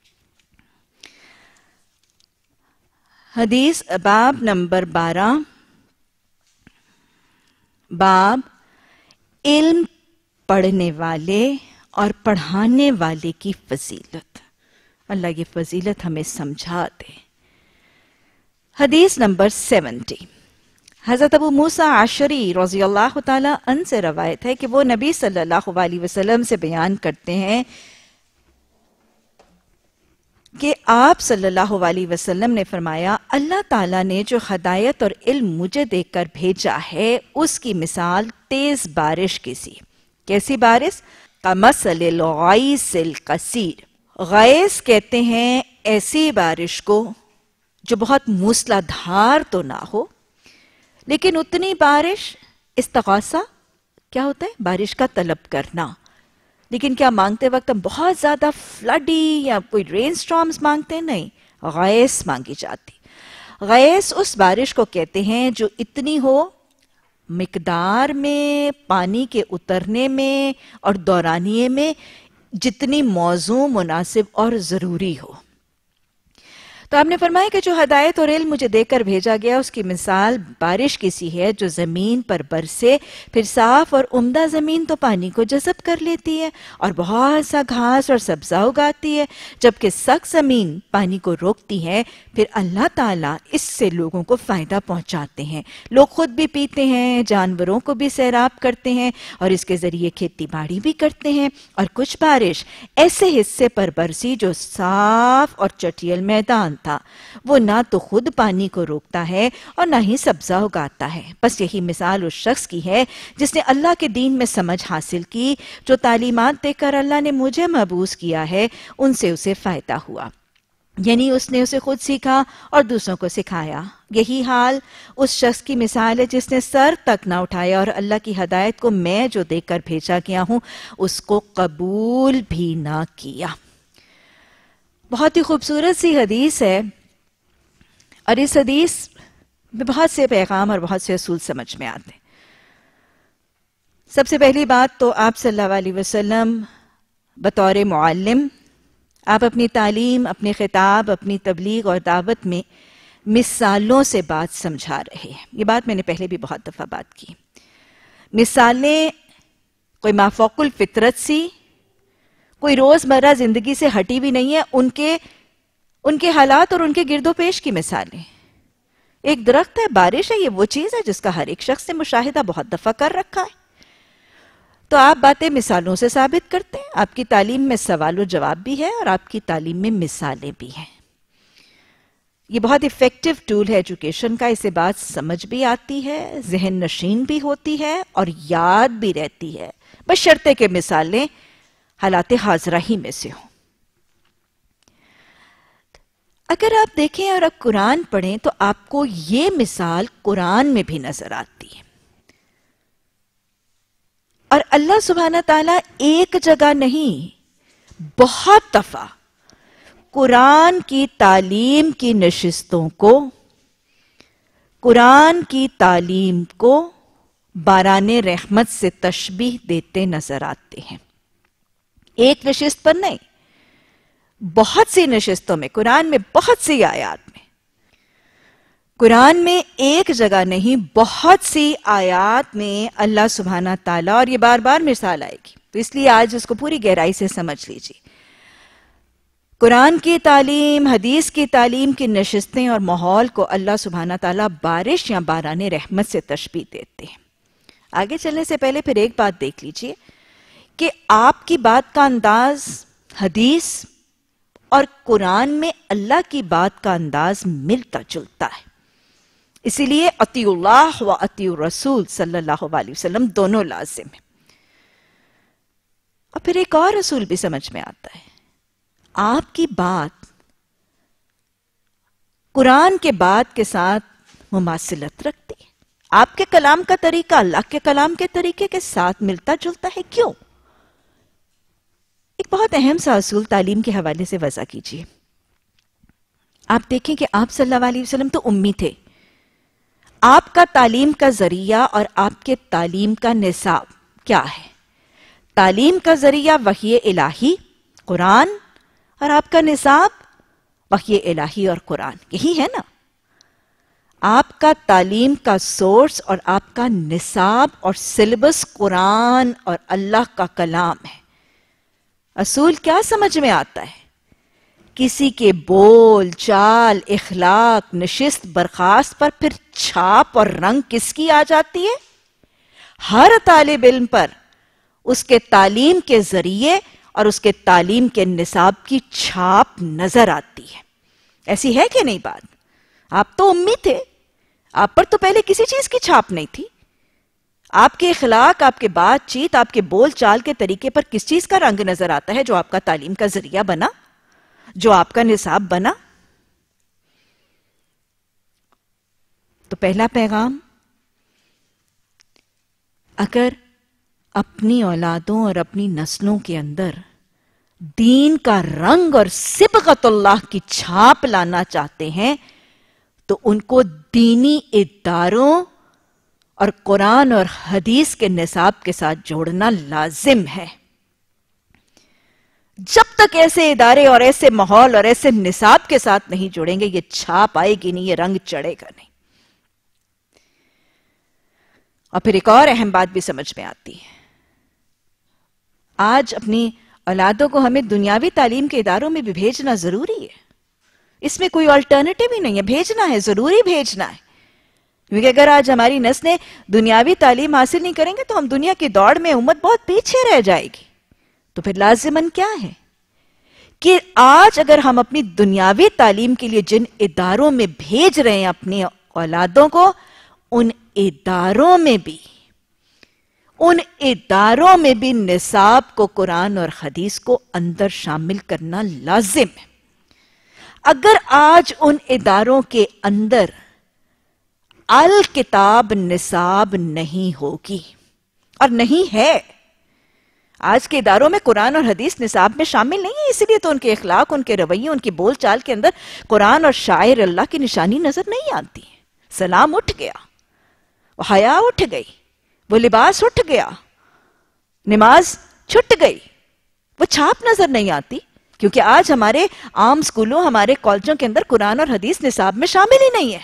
حدیث باب نمبر بارہ، باب علم پڑھنے والے اور پڑھانے والے کی فضیلت۔ اللہ یہ فضیلت ہمیں سمجھا دے۔ حدیث نمبر سیونٹی، حضرت ابو موسیٰ عشری رضی اللہ تعالیٰ عنہ سے روایت ہے کہ وہ نبی صلی اللہ علیہ وسلم سے بیان کرتے ہیں کہ آپ صلی اللہ علیہ وسلم نے فرمایا، اللہ تعالیٰ نے جو ہدایت اور علم مجھے دے کر بھیجا ہے اس کی مثال تیز بارش کی سی۔ کیسی بارش؟ کمثل الغیث الکثیر، غیث کہتے ہیں ایسی بارش کو جو بہت موسلا دھار تو نہ ہو لیکن اتنی بارش، استغاثہ کیا ہوتا ہے؟ بارش کا طلب کرنا، لیکن کیا مانگتے وقت ہم بہت زیادہ فلڈی یا کوئی رین سٹارمز مانگتے ہیں؟ نہیں، غیث مانگی جاتی۔ غیث اس بارش کو کہتے ہیں جو اتنی ہو مقدار میں، پانی کے اترنے میں اور دورانیے میں، جتنی موزوں، مناسب اور ضروری ہو۔ تو آپ نے فرمایا کہ جو ہدایت اور علم مجھے دے کر بھیجا گیا اس کی مثال بارش کی سی ہے جو زمین پر برسے، پھر صاف اور عمدہ زمین تو پانی کو جذب کر لیتی ہے اور بہت سا گھاس اور سبزہ اگاتی ہے، جبکہ سخت زمین پانی کو روکتی ہے، پھر اللہ تعالیٰ اس سے لوگوں کو فائدہ پہنچاتے ہیں، لوگ خود بھی پیتے ہیں، جانوروں کو بھی سیراب کرتے ہیں اور اس کے ذریعے کھیتی باڑی بھی کرتے ہیں۔ اور کچھ بارش ایسے حصے پر برسی جو صاف اور چٹیل میدان تھا، وہ نہ تو خود پانی کو روکتا ہے اور نہ ہی سبزہ اگاتا ہے۔ بس یہی مثال اس شخص کی ہے جس نے اللہ کے دین میں سمجھ حاصل کی، جو تعلیمات دے کر اللہ نے مجھے مبعوث کیا ہے ان سے اسے فائدہ ہوا، یعنی اس نے اسے خود سیکھا اور دوسروں کو سکھایا۔ یہی حال اس شخص کی مثال ہے جس نے سر تک نہ اٹھایا اور اللہ کی ہدایت کو میں جو دے کر بھیجا گیا ہوں اس کو قبول بھی نہ کیا۔ بہت ہی خوبصورت سی حدیث ہے، اور اس حدیث میں بہت سے پیغام اور بہت سے اصول سمجھ میں آتے ہیں۔ سب سے پہلی بات تو آپ صلی اللہ علیہ وسلم بطور معلم، آپ اپنی تعلیم، اپنے خطاب، اپنی تبلیغ اور دعوت میں مثالوں سے بات سمجھا رہے ہیں۔ یہ بات میں نے پہلے بھی بہت دفعہ بات کی۔ مثالیں کوئی مافوق الفطرت سی، کوئی روزمرہ زندگی سے ہٹی بھی نہیں ہے، ان کے ان کے حالات اور ان کے گرد و پیش کی مثالیں۔ ایک درخت ہے، بارش ہے، یہ وہ چیز ہے جس کا ہر ایک شخص نے مشاہدہ بہت دفعہ کر رکھا ہے۔ تو آپ باتیں مثالوں سے ثابت کرتے ہیں۔ آپ کی تعلیم میں سوال و جواب بھی ہے اور آپ کی تعلیم میں مثالیں بھی ہیں۔ یہ بہت ایفیکٹو ٹول ہے ایجوکیشن کا، اسے بات سمجھ بھی آتی ہے، ذہن نشین بھی ہوتی ہے اور یاد بھی رہتی ہے، بشرطے کہ مثالیں حالات حاضرہ ہی میں سے ہوں۔ اگر آپ دیکھیں اور آپ قرآن پڑھیں تو آپ کو یہ مثال قرآن میں بھی نظر آتی ہے، اور اللہ سبحانہ تعالیٰ ایک جگہ نہیں بہت دفعہ قرآن کی تعلیم کی نشستوں کو، قرآن کی تعلیم کو باران رحمت سے تشبیہ دیتے نظر آتے ہیں۔ ایک نشست پر نہیں، بہت سی نشستوں میں، قرآن میں بہت سی آیات میں، قرآن میں ایک جگہ نہیں بہت سی آیات میں اللہ سبحانہ تعالیٰ، اور یہ بار بار مثال آئے گی تو اس لیے آج اس کو پوری گہرائی سے سمجھ لیجیے، قرآن کی تعلیم، حدیث کی تعلیم کی نشستیں اور ماحول کو اللہ سبحانہ تعالیٰ بارش یا باران رحمت سے تشبیہ دیتے ہیں۔ آگے چلنے سے پہلے پھر ایک بات دیکھ لیجیے کہ آپ کی بات کا انداز حدیث اور قرآن میں اللہ کی بات کا انداز ملتا جلتا ہے، اسی لیے اطیعوا اللہ و اطیعوا الرسول صلی اللہ علیہ وسلم دونوں لازم ہیں۔ اور پھر ایک اور اصول بھی سمجھ میں آتا ہے، آپ کی بات قرآن کے بات کے ساتھ مماثلت رکھتی ہے، آپ کے کلام کا طریقہ اللہ کے کلام کے طریقے کے ساتھ ملتا جلتا ہے، کیوں؟ ایک بہت اہم سا اصول تعلیم کے حوالے سے وضع کیجیے۔ آپ دیکھیں کہ آپ صلی اللہ علیہ وسلم تو امی تھے، آپ کا تعلیم کا ذریعہ اور آپ کے تعلیم کا نصاب کیا ہے؟ تعلیم کا ذریعہ وحی الہی قرآن، اور آپ کا نصاب وحی الہی اور قرآن، یہی ہے نا؟ آپ کا تعلیم کا سورس اور آپ کا نصاب اور سلیبس قرآن اور اللہ کا کلام ہے۔ اصول کیا سمجھ میں آتا ہے؟ کسی کے بول چال اخلاق نشست برخاست پر پھر چھاپ اور رنگ کس کی آ جاتی ہے؟ ہر طالب علم پر اس کے تعلیم کے ذریعے اور اس کے تعلیم کے نصاب کی چھاپ نظر آتی ہے۔ ایسی ہے کہ نہیں بات؟ آپ تو امی تھے، آپ پر تو پہلے کسی چیز کی چھاپ نہیں تھی، آپ کے اخلاق، آپ کے بات چیت، آپ کے بول چال کے طریقے پر کس چیز کا رنگ نظر آتا ہے جو آپ کا تعلیم کا ذریعہ بنا، جو آپ کا نصاب بنا؟ تو پہلا پیغام، اگر اپنی اولادوں اور اپنی نسلوں کے اندر دین کا رنگ اور صبغت اللہ کی چھاپ لانا چاہتے ہیں تو ان کو دینی اداروں اور قرآن اور حدیث کے نصاب کے ساتھ جوڑنا لازم ہے۔ جب تک ایسے ادارے اور ایسے ماحول اور ایسے نصاب کے ساتھ نہیں جڑیں گے، یہ چھاپ آئے گی نہیں، یہ رنگ چڑھے گا نہیں۔ اور پھر ایک اور اہم بات بھی سمجھ میں آتی ہے، آج اپنی اولادوں کو ہمیں دنیاوی تعلیم کے اداروں میں بھی بھیجنا ضروری ہے، اس میں کوئی آلٹرنیٹو ہی نہیں ہے، بھیجنا ہے، ضروری بھیجنا ہے، کیونکہ اگر آج ہماری نسلیں دنیاوی تعلیم حاصل نہیں کریں گے تو ہم دنیا کی دوڑ میں امت بہت پیچھے رہ جائے گی۔ تو پھر لازماً کیا ہے کہ آج اگر ہم اپنی دنیاوی تعلیم کے لیے جن اداروں میں بھیج رہے ہیں اپنی اولادوں کو، ان اداروں میں بھی ان اداروں میں بھی نصاب کو، قرآن اور حدیث کو اندر شامل کرنا لازم ہے۔ اگر آج ان اداروں کے اندر الکتاب نصاب نہیں ہوگی، اور نہیں ہے، آج کے اداروں میں قرآن اور حدیث نصاب میں شامل نہیں ہے، اس لیے تو ان کے اخلاق، ان کے رویے، ان کی بول چال کے اندر قرآن اور شاعر اللہ کی نشانی نظر نہیں آتی۔ سلام اٹھ گیا، وہ حیا اٹھ گئی، وہ لباس اٹھ گیا، نماز چھٹ گئی، وہ چھاپ نظر نہیں آتی، کیونکہ آج ہمارے عام سکولوں، ہمارے کالجوں کے اندر قرآن اور حدیث نصاب میں شامل ہی نہیں ہے،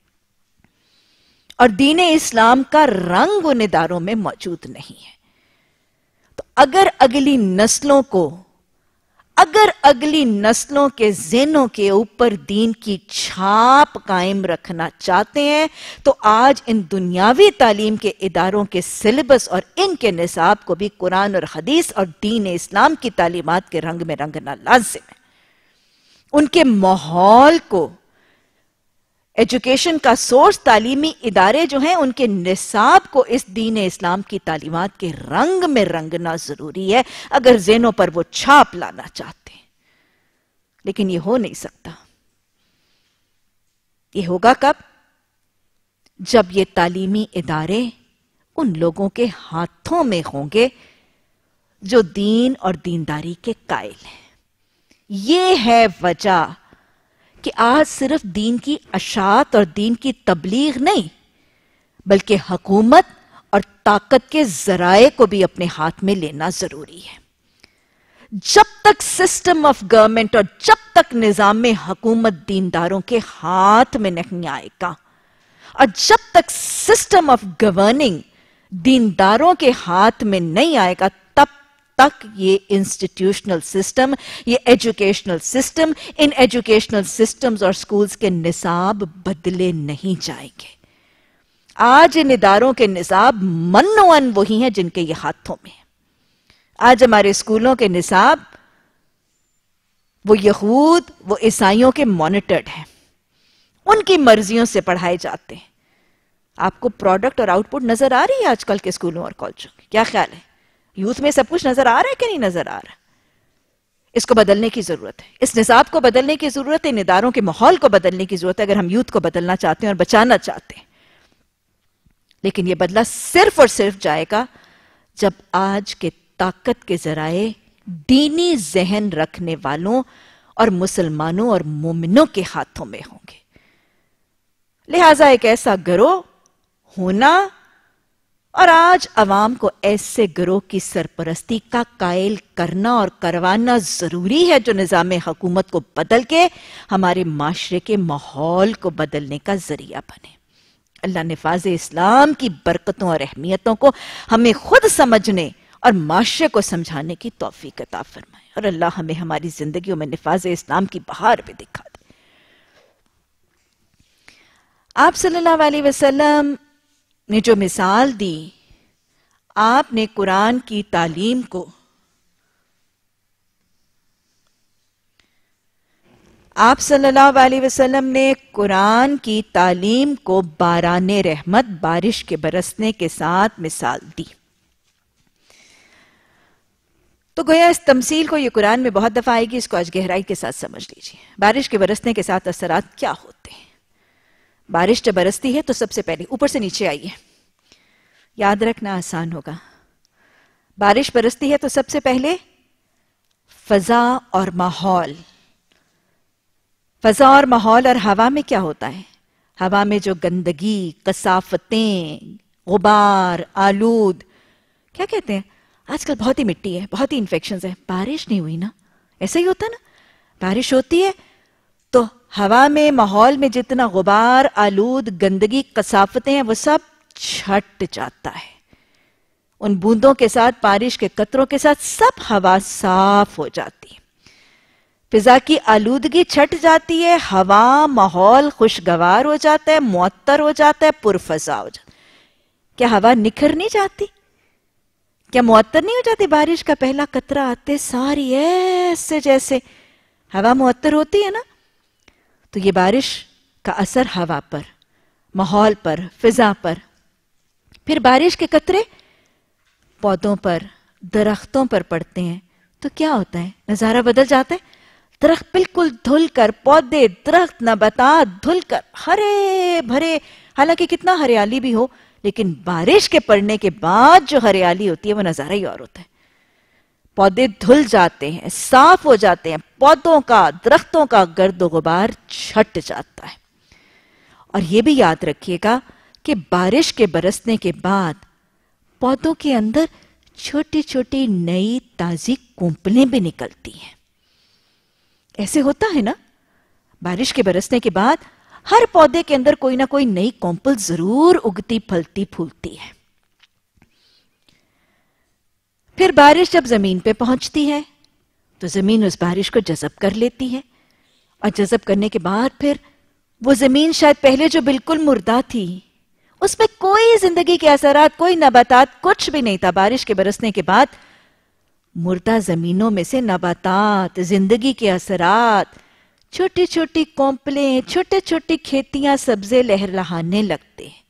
اور دین اسلام کا رنگ ان اداروں میں موجود نہیں ہے۔ تو اگر اگلی نسلوں کو اگر اگلی نسلوں کے ذہنوں کے اوپر دین کی چھاپ قائم رکھنا چاہتے ہیں تو آج ان دنیاوی تعلیم کے اداروں کے سلیبس اور ان کے نصاب کو بھی قرآن اور حدیث اور دین اسلام کی تعلیمات کے رنگ میں رنگنا لازم ہے۔ ان کے ماحول کو، ایجوکیشن کا سورس تعلیمی ادارے جو ہیں، ان کے نصاب کو اس دین اسلام کی تعلیمات کے رنگ میں رنگنا ضروری ہے اگر ذہنوں پر وہ چھاپ لانا چاہتے ہیں۔ لیکن یہ ہو نہیں سکتا۔ یہ ہوگا کب؟ جب یہ تعلیمی ادارے ان لوگوں کے ہاتھوں میں ہوں گے جو دین اور دینداری کے قائل ہیں۔ یہ ہے وجہ کہ آج صرف دین کی اشاعت اور دین کی تبلیغ نہیں، بلکہ حکومت اور طاقت کے ذرائع کو بھی اپنے ہاتھ میں لینا ضروری ہے۔ جب تک سسٹم آف گورنمنٹ اور جب تک نظام حکومت دینداروں کے ہاتھ میں نہیں آئے گا، اور جب تک سسٹم آف گورننگ دینداروں کے ہاتھ میں نہیں آئے گا، تب تک یہ انسٹیٹیوشنل سسٹم، یہ ایجوکیشنل سسٹم، ان ایجوکیشنل سسٹمز اور سکولز کے نصاب بدلے نہیں جائیں گے۔ آج ان اداروں کے نصاب منوعاً وہی ہیں جن کے یہ ہاتھوں میں ہیں۔ آج ہمارے اسکولوں کے نصاب وہ یہود، وہ عیسائیوں کے مانیٹرڈ ہیں، ان کی مرضیوں سے پڑھائے جاتے ہیں۔ آپ کو پروڈکٹ اور آؤٹ پٹ نظر آ رہی ہے آج کل کے اسکولوں اور کالجوں کی؟ کیا خیال ہے؟ یوتھ میں سب کچھ نظر آ رہا ہے کہ نہیں نظر آ رہا؟ اس کو بدلنے کی ضرورت ہے، اس نصاب کو بدلنے کی ضرورت ہے، ان اداروں کے ماحول کو بدلنے کی ضرورت ہے اگر ہم یوتھ کو بدلنا چاہتے ہیں اور بچانا چاہتے ہیں۔ لیکن یہ بدلہ صرف اور صرف جائے گا جب آج کے طاقت کے ذرائع دینی ذہن رکھنے والوں اور مسلمانوں اور مومنوں کے ہاتھوں میں ہوں گے۔ لہٰذا ایک ایسا گروہ ہونا اور آج عوام کو ایسے گروہ کی سرپرستی کا قائل کرنا اور کروانا ضروری ہے جو نظام حکومت کو بدل کے ہمارے معاشرے کے ماحول کو بدلنے کا ذریعہ بنے۔ اللہ نفاذ اسلام کی برکتوں اور اہمیتوں کو ہمیں خود سمجھنے اور معاشرے کو سمجھانے کی توفیق عطا فرمائے، اور اللہ ہمیں ہماری زندگیوں میں نفاذ اسلام کی بہار بھی دکھا دے۔ آپ صلی اللہ علیہ وسلم نے جو مثال دی، آپ نے قرآن کی تعلیم کو آپ صلی اللہ علیہ وسلم نے قرآن کی تعلیم کو باران رحمت، بارش کے برسنے کے ساتھ مثال دی۔ تو گویا اس تمثیل کو یہ قرآن میں بہت دفعہ آئے گی، اس کو آج گہرائی کے ساتھ سمجھ لیجیے۔ بارش کے برسنے کے ساتھ اثرات کیا ہوتے ہیں؟ بارش جب برستی ہے تو سب سے پہلے اوپر سے نیچے آئیے، یاد رکھنا آسان ہوگا۔ بارش برستی ہے تو سب سے پہلے فضا اور ماحول فضا اور ماحول اور ہوا میں کیا ہوتا ہے؟ ہوا میں جو گندگی، کثافتیں، غبار، آلود، کیا کہتے ہیں؟ آج کل بہت ہی مٹی ہے، بہت ہی انفیکشنز ہیں۔ بارش نہیں ہوئی نا، ایسا ہی ہوتا ہے نا، بارش ہوتی ہے تو ہوا میں، ماحول میں جتنا غبار، آلود، گندگی، کثافتیں ہیں وہ سب چھٹ جاتا ہے. ان بوندوں کے ساتھ، بارش کے قطروں کے ساتھ سب ہوا صاف ہو جاتی ہے. فضا کی آلودگی چھٹ جاتی ہے، ہوا، ماحول خوشگوار ہو جاتا ہے، معطر ہو جاتا ہے، پرفضا ہو جاتا ہے. کیا ہوا نکھر نہیں جاتی؟ کیا معطر نہیں ہو جاتی؟ بارش کا پہلا قطرہ آتے ساری ایسے جیسے ہوا معطر ہوتی ہے نا. تو یہ بارش کا اثر ہوا پر، ماحول پر، فضا پر. پھر بارش کے قطرے پودوں پر، درختوں پر پڑتے ہیں تو کیا ہوتا ہے؟ نظارہ بدل جاتا ہے. درخت بالکل دھل کر، پودے، درخت، نباتات دھل کر ہرے بھرے، حالانکہ کتنا ہریالی بھی ہو لیکن بارش کے پڑنے کے بعد جو ہریالی ہوتی ہے وہ نظارہ ہی اور ہوتا ہے. پودے دھل جاتے ہیں، صاف ہو جاتے ہیں، پودوں کا، درختوں کا گرد و غبار چھٹ جاتا ہے. اور یہ بھی یاد رکھیے گا کہ بارش کے برسنے کے بعد پودوں کے اندر چھوٹی چھوٹی نئی تازی کونپلیں بھی نکلتی ہیں. ایسے ہوتا ہے نا، بارش کے برسنے کے بعد ہر پودے کے اندر کوئی نہ کوئی نئی کونپل ضرور اگتی، پھلتی، پھولتی ہے. پھر بارش جب زمین پہ پہنچتی ہے تو زمین اس بارش کو جذب کر لیتی ہے، اور جذب کرنے کے بعد پھر وہ زمین شاید پہلے جو بالکل مردہ تھی، اس پہ کوئی زندگی کے اثرات، کوئی نباتات، کچھ بھی نہیں تھا. بارش کے برسنے کے بعد مردہ زمینوں میں سے نباتات، زندگی کے اثرات، چھوٹی چھوٹی کونپلیں، چھوٹے چھوٹی کھیتیاں، سبزے لہلہانے لگتے ہیں.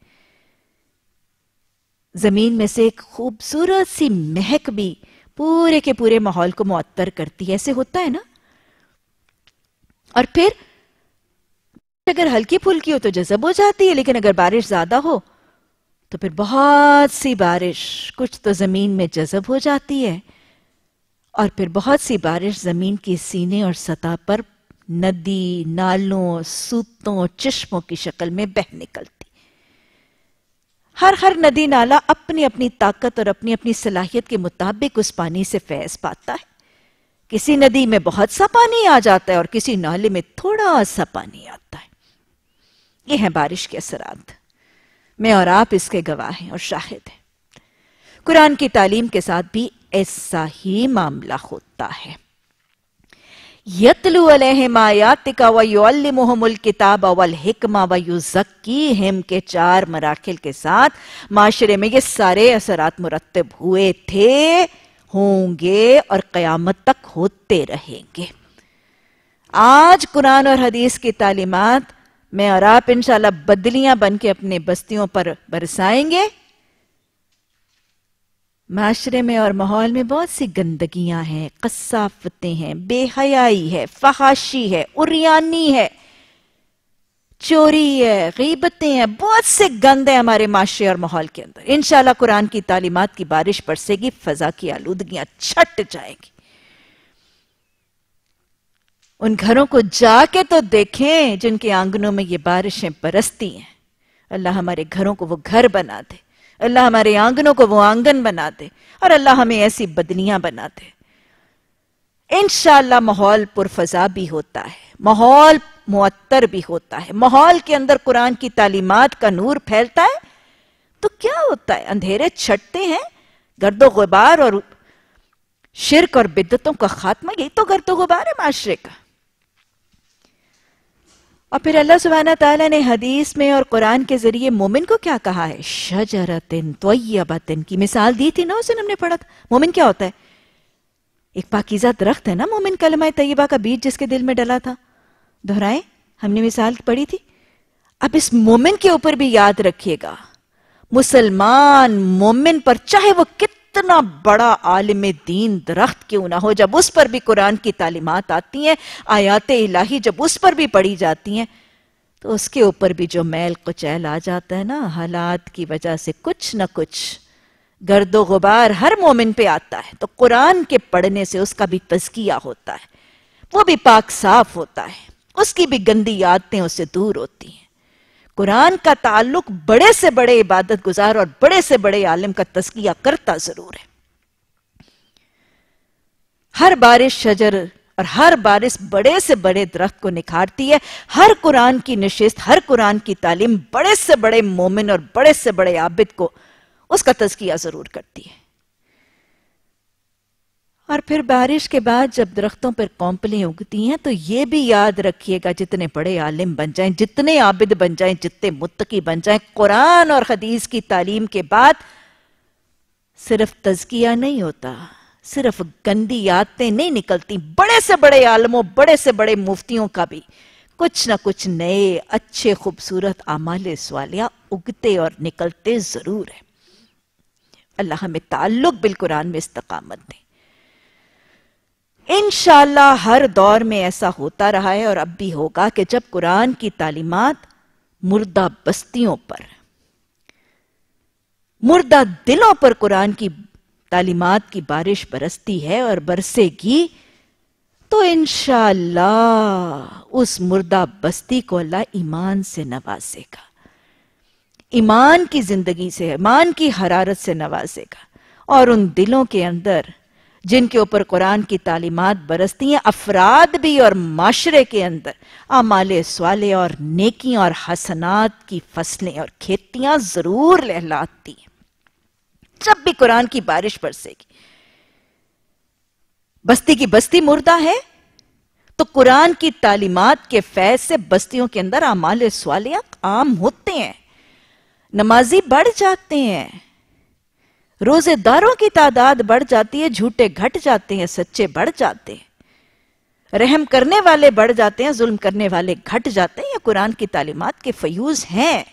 زمین میں سے ایک خوبصورت سی مہک بھی پورے کے پورے ماحول کو معطر کرتی ہے. ایسے ہوتا ہے نا. اور پھر اگر ہلکی پھلکی ہو تو جذب ہو جاتی ہے، لیکن اگر بارش زیادہ ہو تو پھر بہت سی بارش کچھ تو زمین میں جذب ہو جاتی ہے، اور پھر بہت سی بارش زمین کی سینے اور سطح پر ندی، نالوں، سوتوں، چشموں کی شکل میں بہہ نکلتی. ہر ہر ندی نالا اپنی اپنی طاقت اور اپنی اپنی صلاحیت کے مطابق اس پانی سے فیض پاتا ہے. کسی ندی میں بہت سا پانی آ جاتا ہے اور کسی نالے میں تھوڑا سا پانی آتا ہے. یہ ہیں بارش کے اثرات. میں اور آپ اس کے گواہ ہیں اور شاہد ہیں. قرآن کی تعلیم کے ساتھ بھی ایسا ہی معاملہ ہوتا ہے. یتلو علیہم آیاتک ویعلمہم الکتاب والحکمہ ویزکیہم کے چار مراحل کے ساتھ معاشرے میں یہ سارے اثرات مرتب ہوئے تھے، ہوں گے اور قیامت تک ہوتے رہیں گے. آج قرآن اور حدیث کی تعلیمات میں اور آپ انشاءاللہ بدلیاں بن کے اپنے بستیوں پر برسائیں گے. معاشرے میں اور ماحول میں بہت سی گندگیاں ہیں، کثافتیں ہیں، بے حیائی ہے، فحاشی ہے، عریانی ہے، چوری ہے، غیبتیں ہیں، بہت سے گند ہیں ہمارے معاشرے اور ماحول کے اندر. انشاءاللہ قرآن کی تعلیمات کی بارش برسے گی، فضا کی آلودگیاں چھٹ جائیں گی. ان گھروں کو جا کے تو دیکھیں جن کے آنگنوں میں یہ بارشیں برستی ہیں. اللہ ہمارے گھروں کو وہ گھر بنا دے، اللہ ہمارے آنگنوں کو وہ آنگن بنا دے، اور اللہ ہمیں ایسی بدنیاں بنا دے. انشاءاللہ ماحول پرفضا بھی ہوتا ہے، ماحول معطر بھی ہوتا ہے، ماحول کے اندر قرآن کی تعلیمات کا نور پھیلتا ہے تو کیا ہوتا ہے؟ اندھیرے چھٹتے ہیں، گرد و غبار اور شرک اور بدعتوں کا خاتمہ، یہی تو گرد و غبار ہے معاشرے کا. اور پھر اللہ سبحانہ تعالیٰ نے حدیث میں اور قرآن کے ذریعے مومن کو کیا کہا ہے؟ شجرۃ طیبۃ کی مثال دی تھی نا، اسے ہم نے پڑھا تھا. مومن کیا ہوتا ہے؟ ایک پاکیزہ درخت ہے نا مومن، کلمہ طیبہ کا بیج جس کے دل میں ڈلا تھا. دہرائیں، ہم نے مثال پڑھی تھی. اب اس مومن کے اوپر بھی یاد رکھیے گا، مسلمان مومن پر چاہے وہ کتنا بڑا عالم دین درخت کیوں نہ ہو، جب اس پر بھی قرآن کی تعلیمات آتی ہیں، آیات الہی جب اس پر بھی پڑھی جاتی ہیں، تو اس کے اوپر بھی جو میل کچیل آ جاتا ہے نا، حالات کی وجہ سے کچھ نہ کچھ گرد و غبار ہر مومن پہ آتا ہے. تو قرآن کے پڑھنے سے اس کا بھی تزکیہ ہوتا ہے، وہ بھی پاک صاف ہوتا ہے، اس کی بھی گندی عادتیں اس سے دور ہوتی ہیں. قرآن کا تعلق بڑے سے بڑے عبادت گزار اور بڑے سے بڑے عالم کا تزکیہ کرتا ضرور ہے. ہر بارش شجر اور ہر بارش بڑے سے بڑے درخت کو نکھارتی ہے. ہر قرآن کی نشست، ہر قرآن کی تعلیم بڑے سے بڑے مومن اور بڑے سے بڑے عابد کو اس کا تزکیہ ضرور کرتی ہے. اور پھر بارش کے بعد جب درختوں پر کونپلیں اگتی ہیں تو یہ بھی یاد رکھیے گا، جتنے بڑے عالم بن جائیں، جتنے عابد بن جائیں، جتنے متقی بن جائیں، قرآن اور حدیث کی تعلیم کے بعد صرف تزکیہ نہیں ہوتا، صرف گندی عادتیں نہیں نکلتی. بڑے سے بڑے عالموں، بڑے سے بڑے مفتیوں کا بھی کچھ نہ کچھ نئے اچھے خوبصورت اعمال صالحہ اگتے اور نکلتے ضرور ہیں. اللہ ہمیں تعلق بالقرآن میں استقامت دے. انشاءاللہ ہر دور میں ایسا ہوتا رہا ہے اور اب بھی ہوگا کہ جب قرآن کی تعلیمات مردہ بستیوں پر، مردہ دلوں پر قرآن کی تعلیمات کی بارش برستی ہے اور برسے گی تو انشاءاللہ اس مردہ بستی کو اللہ ایمان سے نوازے گا، ایمان کی زندگی سے، ایمان کی حرارت سے نوازے گا. اور ان دلوں کے اندر جن کے اوپر قرآن کی تعلیمات برستی ہیں، افراد بھی اور معاشرے کے اندر اعمال صالح اور نیکیاں اور حسنات کی فصلیں اور کھیتیاں ضرور لہلاتی ہیں. جب بھی قرآن کی بارش برسے گی، بستی کی بستی مردہ ہے تو قرآن کی تعلیمات کے فیض سے بستیوں کے اندر اعمال صالحہ عام ہوتے ہیں، نمازی بڑھ جاتے ہیں، روزے داروں کی تعداد بڑھ جاتی ہے، جھوٹے گھٹ جاتے ہیں، سچے بڑھ جاتے ہیں، رحم کرنے والے بڑھ جاتے ہیں، ظلم کرنے والے گھٹ جاتے ہیں. یہ قرآن کی تعلیمات کے فیوز ہیں.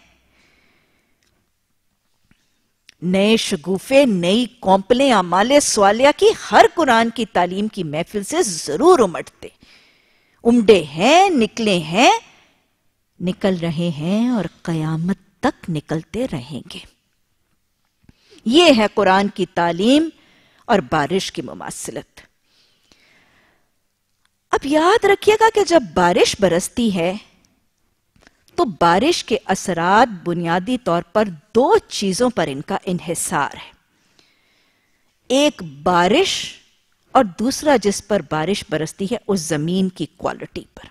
نئے شگوفے، نئی کونپلیں اعمال صالحہ کی ہر قرآن کی تعلیم کی محفل سے ضرور امٹتے، امڈے ہیں، نکلے ہیں، نکل رہے ہیں اور قیامت تک نکلتے رہیں گے. یہ ہے قرآن کی تعلیم اور بارش کی مماثلت. اب یاد رکھیے گا کہ جب بارش برستی ہے تو بارش کے اثرات بنیادی طور پر دو چیزوں پر ان کا انحصار ہے. ایک بارش اور دوسرا جس پر بارش برستی ہے اس زمین کی کوالٹی پر.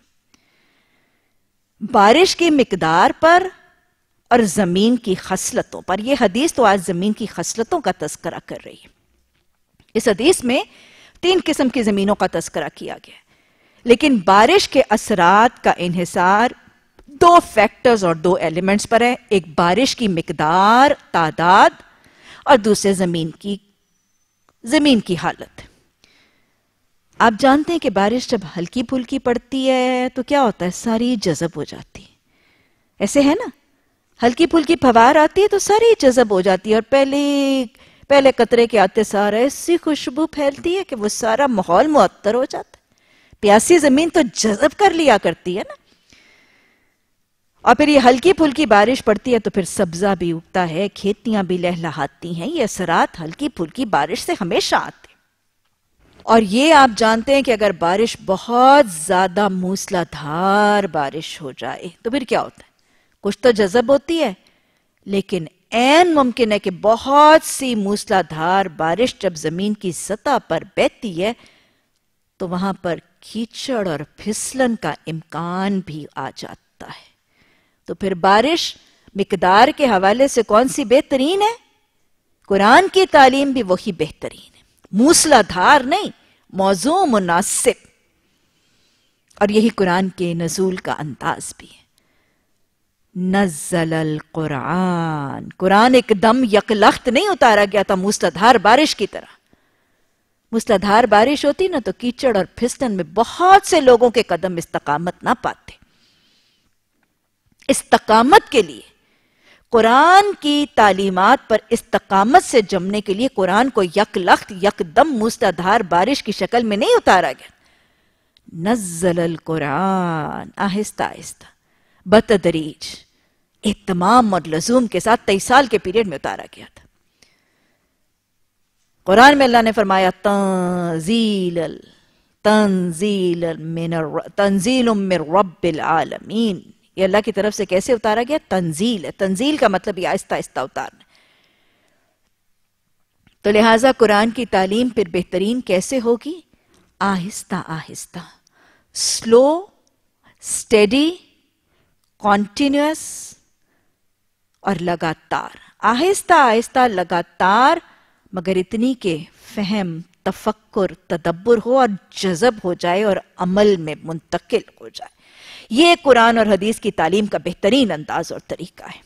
بارش کی مقدار پر اور زمین کی خصلتوں پر. یہ حدیث تو آج زمین کی خصلتوں کا تذکرہ کر رہی ہے. اس حدیث میں تین قسم کی زمینوں کا تذکرہ کیا گیا ہے، لیکن بارش کے اثرات کا انحصار دو فیکٹرز اور دو ایلیمنٹس پر ہے. ایک بارش کی مقدار، تعداد، اور دوسرے زمین کی زمین کی حالت. آپ جانتے ہیں کہ بارش جب ہلکی پھلکی پڑتی ہے تو کیا ہوتا ہے؟ ساری جذب ہو جاتی ہے. ایسے ہے نا، ہلکی پھلکی پھوار آتی ہے تو ساری جذب ہو جاتی ہے اور پہلے پہلے قطرے کے آتے سارا ایسی خوشبو پھیلتی ہے کہ وہ سارا ماحول معطر ہو جاتا ہے. پیاسی زمین تو جذب کر لیا کرتی ہے نا. اور پھر یہ ہلکی پھلکی بارش پڑتی ہے تو پھر سبزہ بھی اگتا ہے، کھیتیاں بھی لہلہاتی ہیں. یہ اثرات ہلکی پھلکی بارش سے ہمیشہ آتے ہیں. اور یہ آپ جانتے ہیں کہ اگر بارش بہت زیادہ موسلا دھار بارش ہو جائے تو پھر کیا ہوتا ہے؟ کچھ تو جذب ہوتی ہے، لیکن عین ممکن ہے کہ بہت سی موسلا دھار بارش جب زمین کی سطح پر بہتی ہے تو وہاں پر کیچڑ اور پھسلن کا امکان بھی آ جاتا ہے. تو پھر بارش مقدار کے حوالے سے کون سی بہترین ہے؟ قرآن کی تعلیم بھی وہی بہترین ہے. موسلا دھار نہیں، موضوع مناسب. اور یہی قرآن کے نزول کا انداز بھی ہے. نزل القرآن، قرآن ایک دم یکلخت نہیں اتارا گیا تھا موسلا دھار بارش کی طرح. موسلا دھار بارش ہوتی نا تو کیچڑ اور پھسلن میں بہت سے لوگوں کے قدم استقامت نہ پاتے. استقامت کے لیے، قرآن کی تعلیمات پر استقامت سے جمنے کے لیے قرآن کو یک لخت یک دم موسلا دھار بارش کی شکل میں نہیں اتارا گیا. نزل القرآن، آہستہ آہستہ، بتدریج، اہتمام اور لزوم کے ساتھ تیئیس سال کے پیریڈ میں اتارا گیا تھا. قرآن میں اللہ نے فرمایا تنزیل تنزیل من تنزیل من رب العالمین. یہ اللہ کی طرف سے کیسے اتارا گیا؟ تنزیل ہے. تنزیل کا مطلب یہ آہستہ آہستہ اتارنا. تو لہٰذا قرآن کی تعلیم پھر بہترین کیسے ہوگی؟ آہستہ آہستہ، سلو، اسٹیڈی، کانٹینیوس اور لگاتار، آہستہ آہستہ لگاتار، مگر اتنی کہ فہم، تفکر، تدبر ہو اور جذب ہو جائے اور عمل میں منتقل ہو جائے۔ یہ قرآن اور حدیث کی تعلیم کا بہترین انداز اور طریقہ ہے۔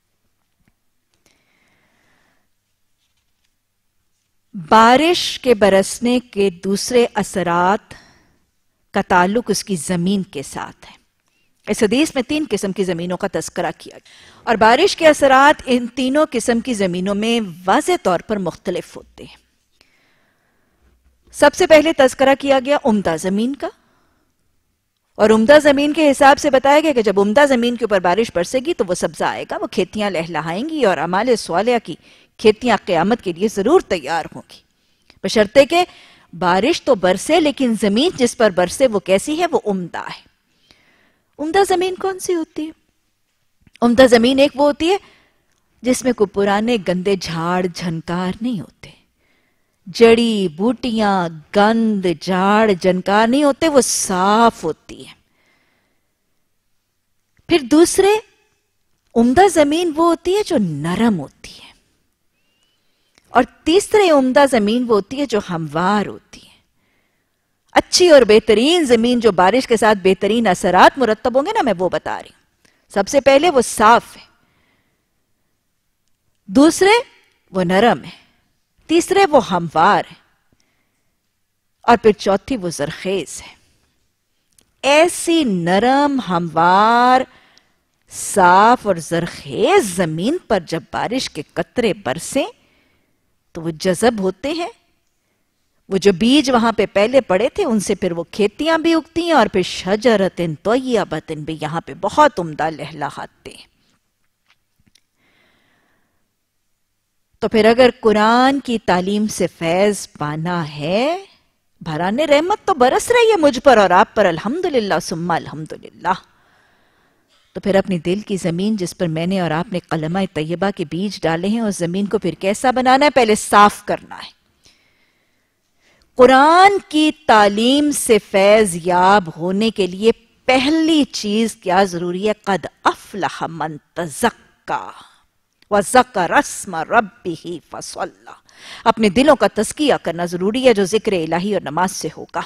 بارش کے برسنے کے دوسرے اثرات کا تعلق اس کی زمین کے ساتھ ہے۔ اس حدیث میں تین قسم کی زمینوں کا تذکرہ کیا گیا اور بارش کے اثرات ان تینوں قسم کی زمینوں میں واضح طور پر مختلف ہوتے ہیں۔ سب سے پہلے تذکرہ کیا گیا عمدہ زمین کا، اور عمدہ زمین کے حساب سے بتایا گیا کہ جب عمدہ زمین کے اوپر بارش برسے گی تو وہ سبزہ آئے گا، وہ کھیتیاں لہلہائیں گی اور اعمال صالحہ کی کھیتیاں قیامت کے لیے ضرور تیار ہوں گی، بشرطے کہ بارش تو برسے لیکن زمین جس پر برسے وہ کیسی ہے؟ وہ عمدہ ہے۔ عمدہ زمین کون سی ہوتی ہے؟ عمدہ زمین ایک وہ ہوتی ہے جس میں کوئی پرانے گندے جھاڑ جھنکار نہیں ہوتے، جڑی بوٹیاں، گند، جھاڑ جھنکار نہیں ہوتے، وہ صاف ہوتی ہے۔ پھر دوسرے عمدہ زمین وہ ہوتی ہے جو نرم ہوتی ہے، اور تیسرے عمدہ زمین وہ ہوتی ہے جو ہموار ہوتی ہے۔ اچھی اور بہترین زمین جو بارش کے ساتھ بہترین اثرات مرتب ہوں گے نا، میں وہ بتا رہی ہوں۔ سب سے پہلے وہ صاف ہے، دوسرے وہ نرم ہے، تیسرے وہ ہموار ہے، اور پھر چوتھی وہ زرخیز ہے۔ ایسی نرم، ہموار، صاف اور زرخیز زمین پر جب بارش کے قطرے برسیں تو وہ جذب ہوتے ہیں، وہ جو بیج وہاں پہ پہلے پڑے تھے ان سے پھر وہ کھیتیاں بھی اگتی ہیں، اور پھر شجرۃ طیبۃ بھی یہاں پہ بہت عمدہ لہلہاتے ہیں۔ تو پھر اگر قرآن کی تعلیم سے فیض پانا ہے، بھرانے رحمت تو برس رہی ہے مجھ پر اور آپ پر، الحمدللہ ثم الحمدللہ، تو پھر اپنی دل کی زمین جس پر میں نے اور آپ نے کلمہ طیبہ کے بیج ڈالے ہیں، اس زمین کو پھر کیسا بنانا ہے؟ پہلے صاف کرنا ہے۔ قرآن کی تعلیم سے فیض یاب ہونے کے لیے پہلی چیز کیا ضروری ہے؟ قد افلح من تزکا وذکر اسم ربہ فصلی، اپنے دلوں کا تزکیہ کرنا ضروری ہے جو ذکر الہی اور نماز سے ہوگا۔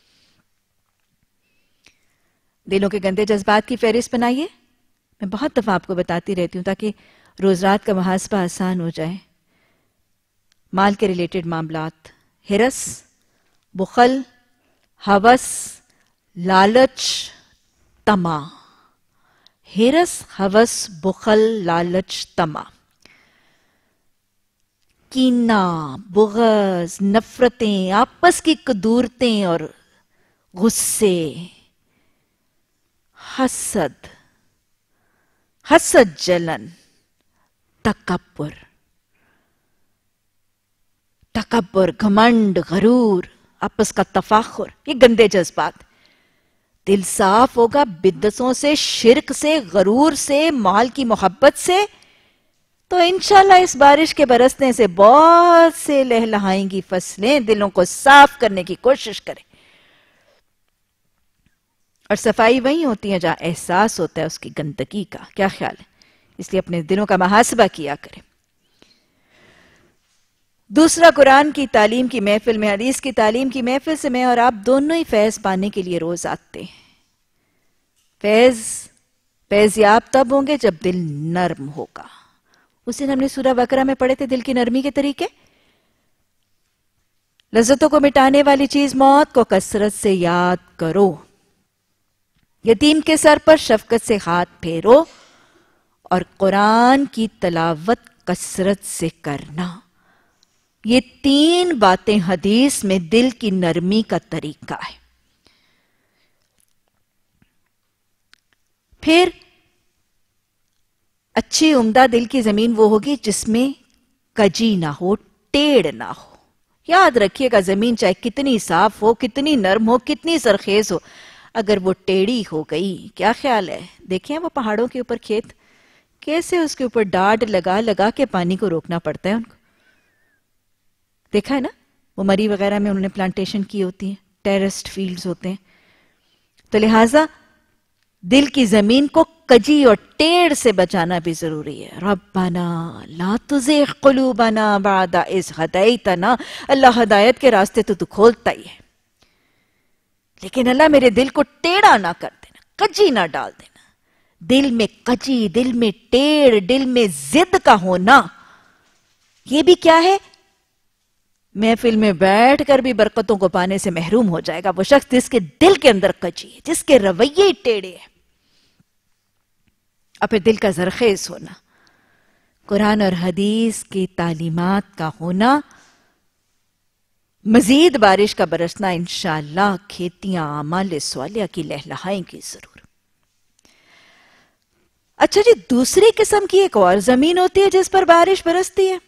دلوں کے گندے جذبات کی فہرست بنائیے، میں بہت دفعہ آپ کو بتاتی رہتی ہوں تاکہ روز رات کا محاسبہ آسان ہو جائے۔ مال کے ریلیٹڈ معاملات، ہرس، بخل، ہوس، لالچ، طمع، ہرس، ہوس، بخل، لالچ، طمع، کینہ، بغض، نفرتیں، آپس کی کدورتیں اور غصے، حسد، حسد، جلن، تکبر، تکبر، گھمنڈ، غرور، آپس کا تفاخر، یہ گندے جذبات۔ دل صاف ہوگا بدعتوں سے، شرک سے، غرور سے، مال کی محبت سے، تو انشاءاللہ اس بارش کے برسنے سے بہت سے لہلہائیں گی فصلیں۔ دلوں کو صاف کرنے کی کوشش کریں، اور صفائی وہیں ہوتی ہے جہاں احساس ہوتا ہے اس کی گندگی کا۔ کیا خیال ہے؟ اس لیے اپنے دلوں کا محاسبہ کیا کریں۔ دوسرا، قرآن کی تعلیم کی محفل میں، حدیث کی تعلیم کی محفل سے میں اور آپ دونوں ہی فیض پانے کے لیے روز آتے ہیں۔ فیض فیضیاب تب ہوں گے جب دل نرم ہوگا۔ اس دن ہم نے سورہ بقرہ میں پڑھے تھے دل کی نرمی کے طریقے۔ لذتوں کو مٹانے والی چیز موت کو کثرت سے یاد کرو، یتیم کے سر پر شفقت سے ہاتھ پھیرو، اور قرآن کی تلاوت کثرت سے کرنا۔ یہ تین باتیں حدیث میں دل کی نرمی کا طریقہ ہے۔ پھر اچھی عمدہ دل کی زمین وہ ہوگی جس میں کجی نہ ہو، ٹیڑھ نہ ہو۔ یاد رکھیے گا، زمین چاہے کتنی صاف ہو، کتنی نرم ہو، کتنی سرخیز ہو، اگر وہ ٹیڑھی ہو گئی، کیا خیال ہے؟ دیکھیں وہ پہاڑوں کے اوپر کھیت کیسے اس کے اوپر ڈاڑھ لگا لگا کے پانی کو روکنا پڑتا ہے ان کو۔ دیکھا ہے نا، وہ مری وغیرہ میں انہوں نے پلانٹیشن کی ہوتی ہے، ٹیرسڈ فیلڈز ہوتے ہیں. تو لہٰذا دل کی زمین کو کجی اور ٹیڑھ سے بچانا بھی ضروری ہے. ربنا لا تزغ قلوبنا بعد اذ ہدیتنا. اللہ ہدایت کے راستے تو تو کھولتا ہی ہے، لیکن اللہ میرے دل کو ٹیڑھا نہ کر دینا، کجی نہ ڈال دینا. دل میں کجی، دل میں ٹیڑھ، دل میں ضد کا ہونا، یہ بھی کیا ہے؟ محفل میں بیٹھ کر بھی برکتوں کو پانے سے محروم ہو جائے گا وہ شخص جس کے دل کے اندر کجی ہے، جس کے رویے ٹیڑھے ہیں. اور پھر دل کا زرخیز ہونا، قرآن اور حدیث کی تعلیمات کا ہونا، مزید بارش کا برسنا، انشاءاللہ کھیتیاں اعمال صالحہ کی لہلہائیں گی ضرور. اچھا جی، دوسری قسم کی ایک اور زمین ہوتی ہے جس پر بارش برستی ہے.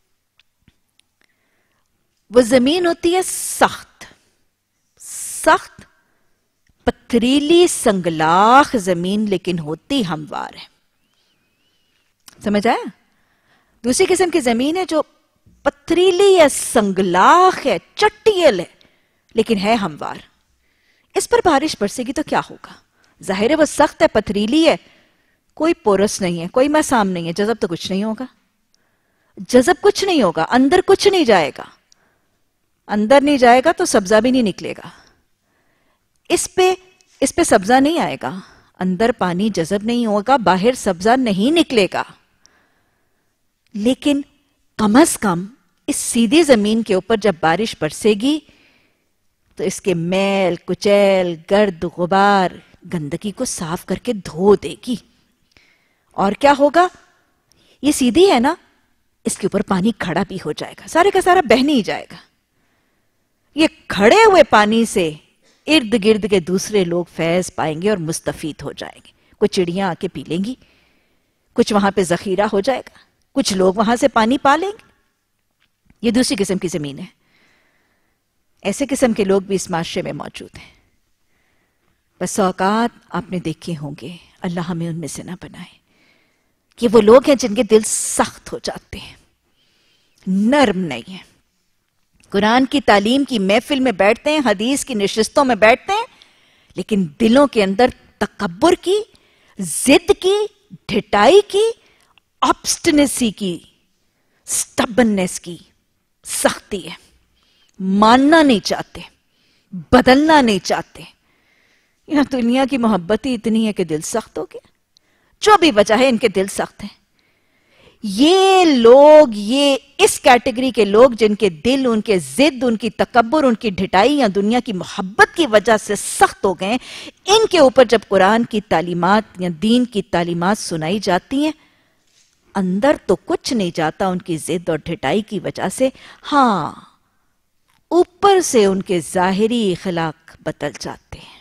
وہ زمین ہوتی ہے سخت سخت پتھریلی سنگلاخ زمین، لیکن ہوتی ہموار ہے. سمجھ آیا؟ دوسری قسم کی زمین ہے جو پتھریلی یا سنگلاخ ہے، چٹیل ہے، لیکن ہے ہموار. اس پر بارش برسے گی تو کیا ہوگا؟ ظاہر ہے وہ سخت ہے، پتھریلی ہے، کوئی پورس نہیں ہے، کوئی مسام نہیں ہے، جذب تو کچھ نہیں ہوگا. جذب کچھ نہیں ہوگا، اندر کچھ نہیں جائے گا. اندر نہیں جائے گا تو سبزہ بھی نہیں نکلے گا. اس پہ اس پہ سبزہ نہیں آئے گا، اندر پانی جذب نہیں ہوگا، باہر سبزہ نہیں نکلے گا. لیکن کم از کم اس سیدھی زمین کے اوپر جب بارش برسے گی تو اس کے میل کچیل، گرد غبار، گندگی کو صاف کر کے دھو دے گی. اور کیا ہوگا؟ یہ سیدھی ہے نا، اس کے اوپر پانی کھڑا بھی ہو جائے گا، سارے کا سارا بہہ نہیں جائے گا. یہ کھڑے ہوئے پانی سے ارد گرد کے دوسرے لوگ فیض پائیں گے اور مستفید ہو جائیں گے. کچھ چڑیاں آ کے پی لیں گی، کچھ وہاں پہ ذخیرہ ہو جائے گا، کچھ لوگ وہاں سے پانی پا لیں گے. یہ دوسری قسم کی زمین ہے. ایسے قسم کے لوگ بھی اس معاشرے میں موجود ہیں. بس اوقات آپ نے دیکھے ہوں گے، اللہ ہمیں ان میں سے نہ بنائے، کہ وہ لوگ ہیں جن کے دل سخت ہو جاتے ہیں، نرم نہیں ہیں. قرآن کی تعلیم کی محفل میں بیٹھتے ہیں، حدیث کی نشستوں میں بیٹھتے ہیں، لیکن دلوں کے اندر تکبر کی، ضد کی، ڈھٹائی کی، آبسٹنیسی کی، سٹبننس کی سختی ہے. ماننا نہیں چاہتے، بدلنا نہیں چاہتے. یہاں دنیا کی محبت ہی اتنی ہے کہ دل سخت ہو گیا. جو بھی وجہ ہے ان کے دل سخت ہیں. یہ لوگ، یہ اس کیٹیگری کے لوگ جن کے دل، ان کے ضد، ان کی تکبر، ان کی ڈھٹائی یا دنیا کی محبت کی وجہ سے سخت ہو گئے، ان کے اوپر جب قرآن کی تعلیمات یا دین کی تعلیمات سنائی جاتی ہیں، اندر تو کچھ نہیں جاتا ان کی ضد اور ڈھٹائی کی وجہ سے. ہاں، اوپر سے ان کے ظاہری اخلاق بدل جاتے ہیں.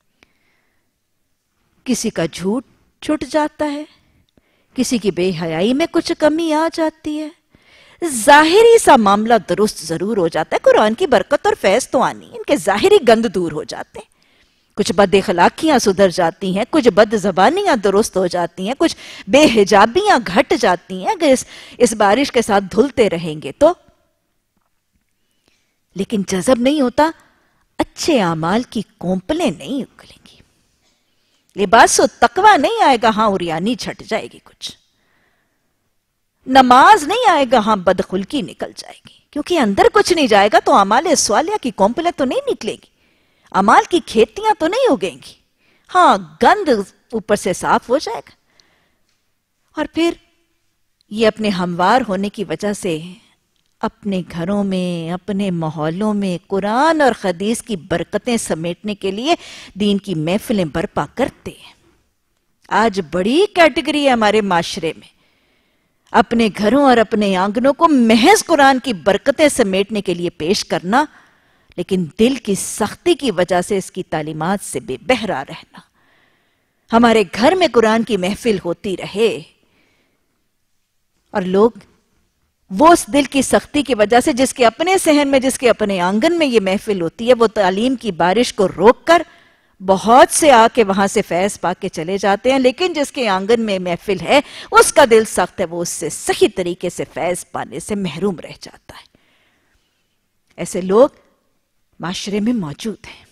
کسی کا جھوٹ چھٹ جاتا ہے، کسی کی بے حیائی میں کچھ کمی آ جاتی ہے، ظاہری سا معاملہ درست ضرور ہو جاتا ہے. قرآن کی برکت اور فیض تو آنی، ان کے ظاہری گند دور ہو جاتے ہیں. کچھ بد اخلاقیاں سدھر جاتی ہیں، کچھ بد زبانیاں درست ہو جاتی ہیں، کچھ بے حجابیاں گھٹ جاتی ہیں اگر اس, اس بارش کے ساتھ دھلتے رہیں گے تو. لیکن جذب نہیں ہوتا، اچھے اعمال کی کونپلیں نہیں اگلیں گی، لباس و تقوی نہیں آئے گا، ہاں اریانی چھٹ جائے گی، کچھ نماز نہیں آئے گا، ہاں بدخلقی نکل جائے گی. کیونکہ اندر کچھ نہیں جائے گا تو اعمال صالحہ کی کونپلیں تو نہیں نکلے گی، اعمال کی کھیتیاں تو نہیں اگیں گی. ہاں گند اوپر سے صاف ہو جائے گا. اور پھر یہ اپنے ہموار ہونے کی وجہ سے اپنے گھروں میں، اپنے ماحولوں میں قرآن اور حدیث کی برکتیں سمیٹنے کے لیے دین کی محفلیں برپا کرتے ہیں. آج بڑی کیٹیگری ہے ہمارے معاشرے میں اپنے گھروں اور اپنے آنگنوں کو محض قرآن کی برکتیں سمیٹنے کے لیے پیش کرنا، لیکن دل کی سختی کی وجہ سے اس کی تعلیمات سے بے بہرا رہنا. ہمارے گھر میں قرآن کی محفل ہوتی رہے اور لوگ وہ اس دل کی سختی کی وجہ سے جس کے اپنے صحن میں، جس کے اپنے آنگن میں یہ محفل ہوتی ہے، وہ تعلیم کی بارش کو روک کر بہت سے آ کے وہاں سے فیض پا کے چلے جاتے ہیں، لیکن جس کے آنگن میں محفل ہے اس کا دل سخت ہے، وہ اس سے صحیح طریقے سے فیض پانے سے محروم رہ جاتا ہے. ایسے لوگ معاشرے میں موجود ہیں۔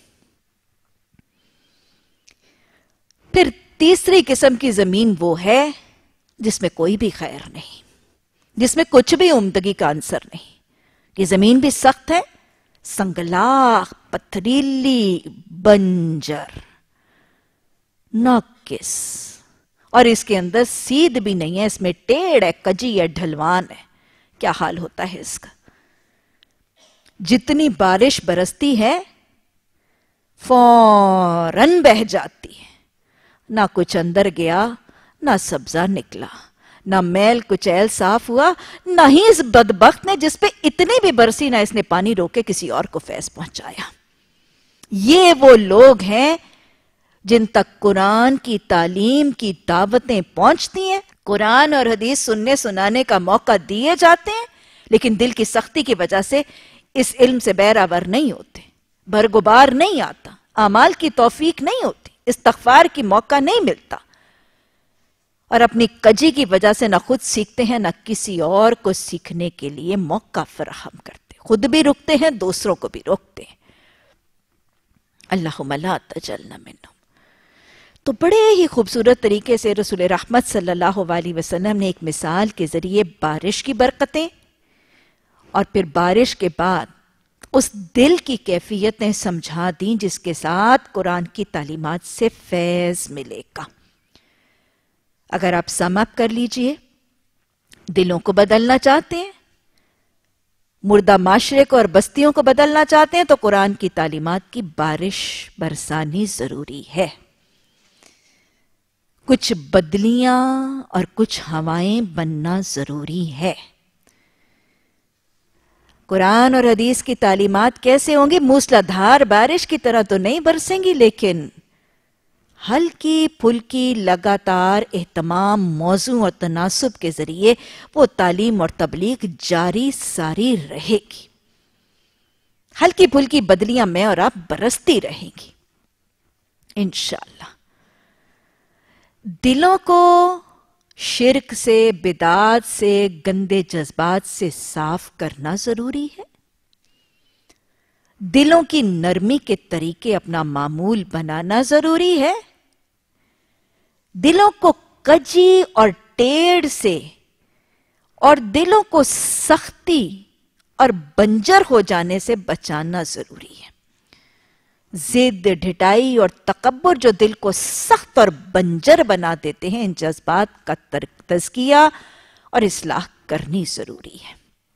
پھر تیسری قسم کی زمین وہ ہے جس میں کوئی بھی خیر نہیں، جس میں کچھ بھی عمدگی کا عنصر نہیں۔ یہ زمین بھی سخت ہے، سنگلاخ، پتھریلی، بنجر، ناقص، اور اس کے اندر سیدھ بھی نہیں ہے، اس میں ٹیڑھ ہے، کجی ہے، ڈھلوان ہے۔ کیا حال ہوتا ہے اس کا؟ جتنی بارش برستی ہے فوراً بہہ جاتی ہے، نہ کچھ اندر گیا، نہ سبزہ نکلا، نہ میل کچیل صاف ہوا، نہ ہی اس بدبخت نے جس پہ اتنی بھی برسی نہ اس نے پانی روکے کسی اور کو فیض پہنچایا۔ یہ وہ لوگ ہیں جن تک قرآن کی تعلیم کی دعوتیں پہنچتی ہیں، قرآن اور حدیث سننے سنانے کا موقع دیے جاتے ہیں، لیکن دل کی سختی کی وجہ سے اس علم سے بیراور نہیں ہوتے، برگبار نہیں آتا، اعمال کی توفیق نہیں ہوتی، استغفار کی موقع نہیں ملتا، اور اپنی کجی کی وجہ سے نہ خود سیکھتے ہیں نہ کسی اور کو سیکھنے کے لیے موقع فراہم کرتے، خود بھی رکتے ہیں، دوسروں کو بھی روکتے ہیں۔ اللہم لا تجعلنا منہم۔ تو بڑے ہی خوبصورت طریقے سے رسول رحمت صلی اللہ علیہ وسلم نے ایک مثال کے ذریعے بارش کی برکتیں اور پھر بارش کے بعد اس دل کی کیفیتیں سمجھا دیں جس کے ساتھ قرآن کی تعلیمات سے فیض ملے گا۔ اگر آپ سم اپ کر لیجئے، دلوں کو بدلنا چاہتے ہیں، مردہ معاشرے کو اور بستیوں کو بدلنا چاہتے ہیں، تو قرآن کی تعلیمات کی بارش برسانی ضروری ہے۔ کچھ بدلیاں اور کچھ ہوائیں بننا ضروری ہے۔ قرآن اور حدیث کی تعلیمات کیسے ہوں گی؟ موسلا دھار بارش کی طرح تو نہیں برسیں گی، لیکن ہلکی پھلکی لگاتار اہتمام، موضوع اور تناسب کے ذریعے وہ تعلیم اور تبلیغ جاری ساری رہے گی۔ ہلکی پھلکی بدلیاں میں اور آپ برستی رہیں گی انشاءاللہ۔ دلوں کو شرک سے، بدعات سے، گندے جذبات سے صاف کرنا ضروری ہے۔ دلوں کی نرمی کے طریقے اپنا معمول بنانا ضروری ہے۔ دلوں کو کجی اور ٹیڑھ سے اور دلوں کو سختی اور بنجر ہو جانے سے بچانا ضروری ہے۔ ضد، ڈھٹائی اور تکبر جو دل کو سخت اور بنجر بنا دیتے ہیں، ان جذبات کا تزکیہ اور اصلاح کرنی ضروری ہے۔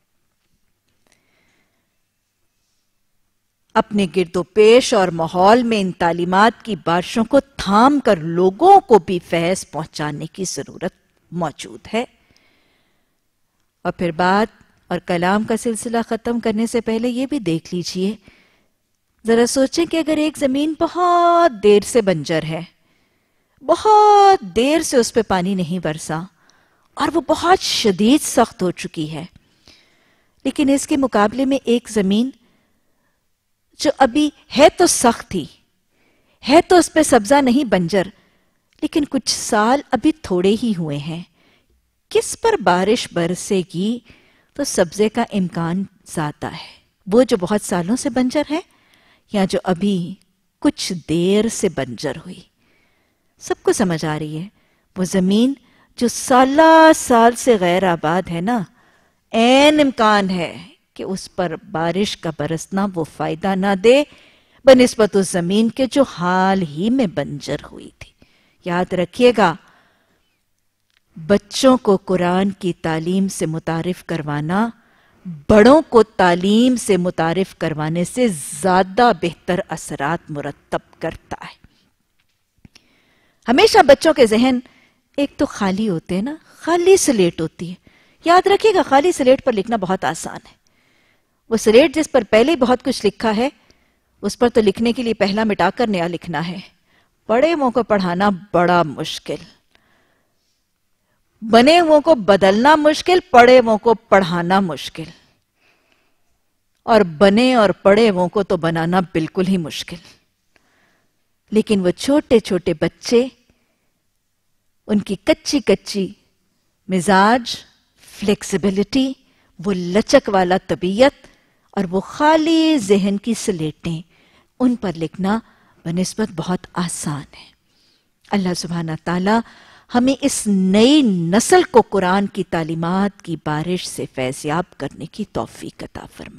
اپنے گرد و پیش اور ماحول میں ان تعلیمات کی بارشوں کو تھام کر لوگوں کو بھی فیض پہنچانے کی ضرورت موجود ہے۔ اور پھر بات اور کلام کا سلسلہ ختم کرنے سے پہلے یہ بھی دیکھ لیجئے، ذرا سوچیں کہ اگر ایک زمین بہت دیر سے بنجر ہے، بہت دیر سے اس پہ پانی نہیں برسا اور وہ بہت شدید سخت ہو چکی ہے، لیکن اس کے مقابلے میں ایک زمین جو ابھی ہے تو سخت ہی ہے، تو اس پہ سبزہ نہیں بنجر، لیکن کچھ سال ابھی تھوڑے ہی ہوئے ہیں، کس پر بارش برسے گی تو سبزے کا امکان زیادہ ہے؟ وہ جو بہت سالوں سے بنجر ہے یا جو ابھی کچھ دیر سے بنجر ہوئی؟ سب کو سمجھ آ رہی ہے؟ وہ زمین جو سالہ سال سے غیر آباد ہے نا، عین امکان ہے کہ اس پر بارش کا برسنا وہ فائدہ نہ دے بنسبت اس زمین کے جو حال ہی میں بنجر ہوئی تھی۔ یاد رکھیے گا، بچوں کو قرآن کی تعلیم سے متعارف کروانا بڑوں کو تعلیم سے متعارف کروانے سے زیادہ بہتر اثرات مرتب کرتا ہے۔ ہمیشہ بچوں کے ذہن ایک تو خالی ہوتے ہیں نا، خالی سلیٹ ہوتی ہے۔ یاد رکھیے گا، خالی سلیٹ پر لکھنا بہت آسان ہے۔ وہ سلیٹ جس پر پہلے ہی بہت کچھ لکھا ہے، اس پر تو لکھنے کے لیے پہلا مٹا کر نیا لکھنا ہے۔ پڑھے ہوئوں کو پڑھانا بڑا مشکل، بنے ہوئوں کو بدلنا مشکل، پڑھے ہوئوں کو پڑھانا مشکل، اور بنے اور پڑھے ہوئوں کو تو بنانا بالکل ہی مشکل۔ لیکن وہ چھوٹے چھوٹے بچے، ان کی کچی کچی مزاج، فلیکسیبلٹی، وہ لچک والا طبیعت اور وہ خالی ذہن کی سلیٹیں، ان پر لکھنا بنسبت بہت آسان ہے۔ اللہ سبحانہ تعالی ہمیں اس نئی نسل کو قرآن کی تعلیمات کی بارش سے فیضیاب کرنے کی توفیق عطا فرما۔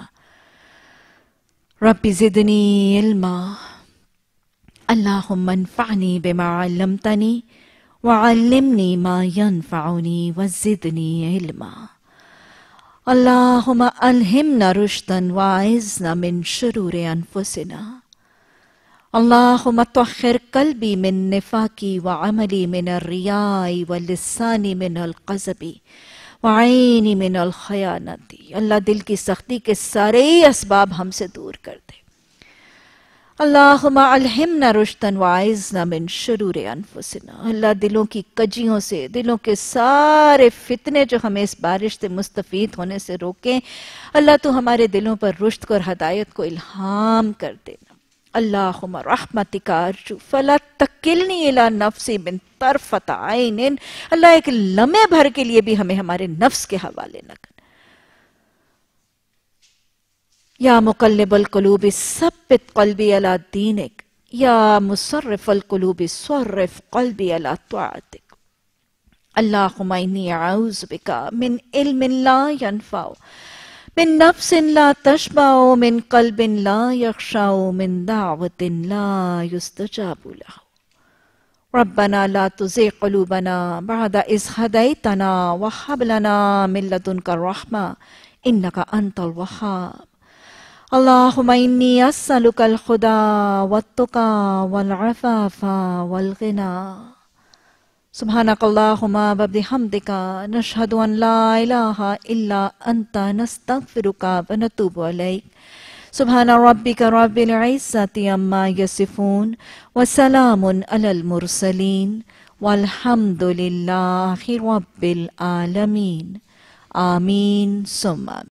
رب زدنی علما، اللہم انفعنی بما علمتنی وعلمنی ما ینفعنی وزدنی علما۔ اللہم الہمنا رشدا واعذنا من شرور انفسنا۔ اللہم طہر قلبی من نفاقی وعملی من الریاء ولسانی من القذب وعینی من الخیانتی۔ اللہ دل کی سختی کے سارے اسباب ہم سے دور کر دے۔ اللہم الہمنا رشدا واعذنا من شرور انفسنا۔ اللہ دلوں کی کجیوں سے، دلوں کے سارے فتنے جو ہمیں اس بارش سے مستفید ہونے سے روکیں، اللہ تو ہمارے دلوں پر رشد کو اور ہدایت کو الہام کر دینا۔ اللہم رحمتک ارجو فلا تکلنی الی نفسی من طرفۃ عین۔ اللہ ایک لمحے بھر کے لیے بھی ہمیں ہمارے نفس کے حوالے نہ کرنا۔ یا مقلب القلوب ثبت قلبی علی دینک، یا مصرف القلوب صرف قلبی علی طاعتک۔ اللہم انی اعوذ بک من علم لا ینفع، من نفس لا تشبع، من قلب لا یخشع، من دعوت لا یستجاب لہ۔ ربنا لا تزغ قلوبنا بعد اذ ہدیتنا وہب لنا من لدنک الرحمہ انک انت الوہاب۔ اللہم انی اسألک الہدی والتقی والعفاف والغنی۔ سبحانک اللہم وبحمدک، نشہد ان لا الہ الا انت، نستغفرک ونتوب الیک۔ سبحان ربک رب العزۃ عما یصفون، وسلام علی المرسلین، والحمد للہ رب العالمین۔ آمین ثم آمین۔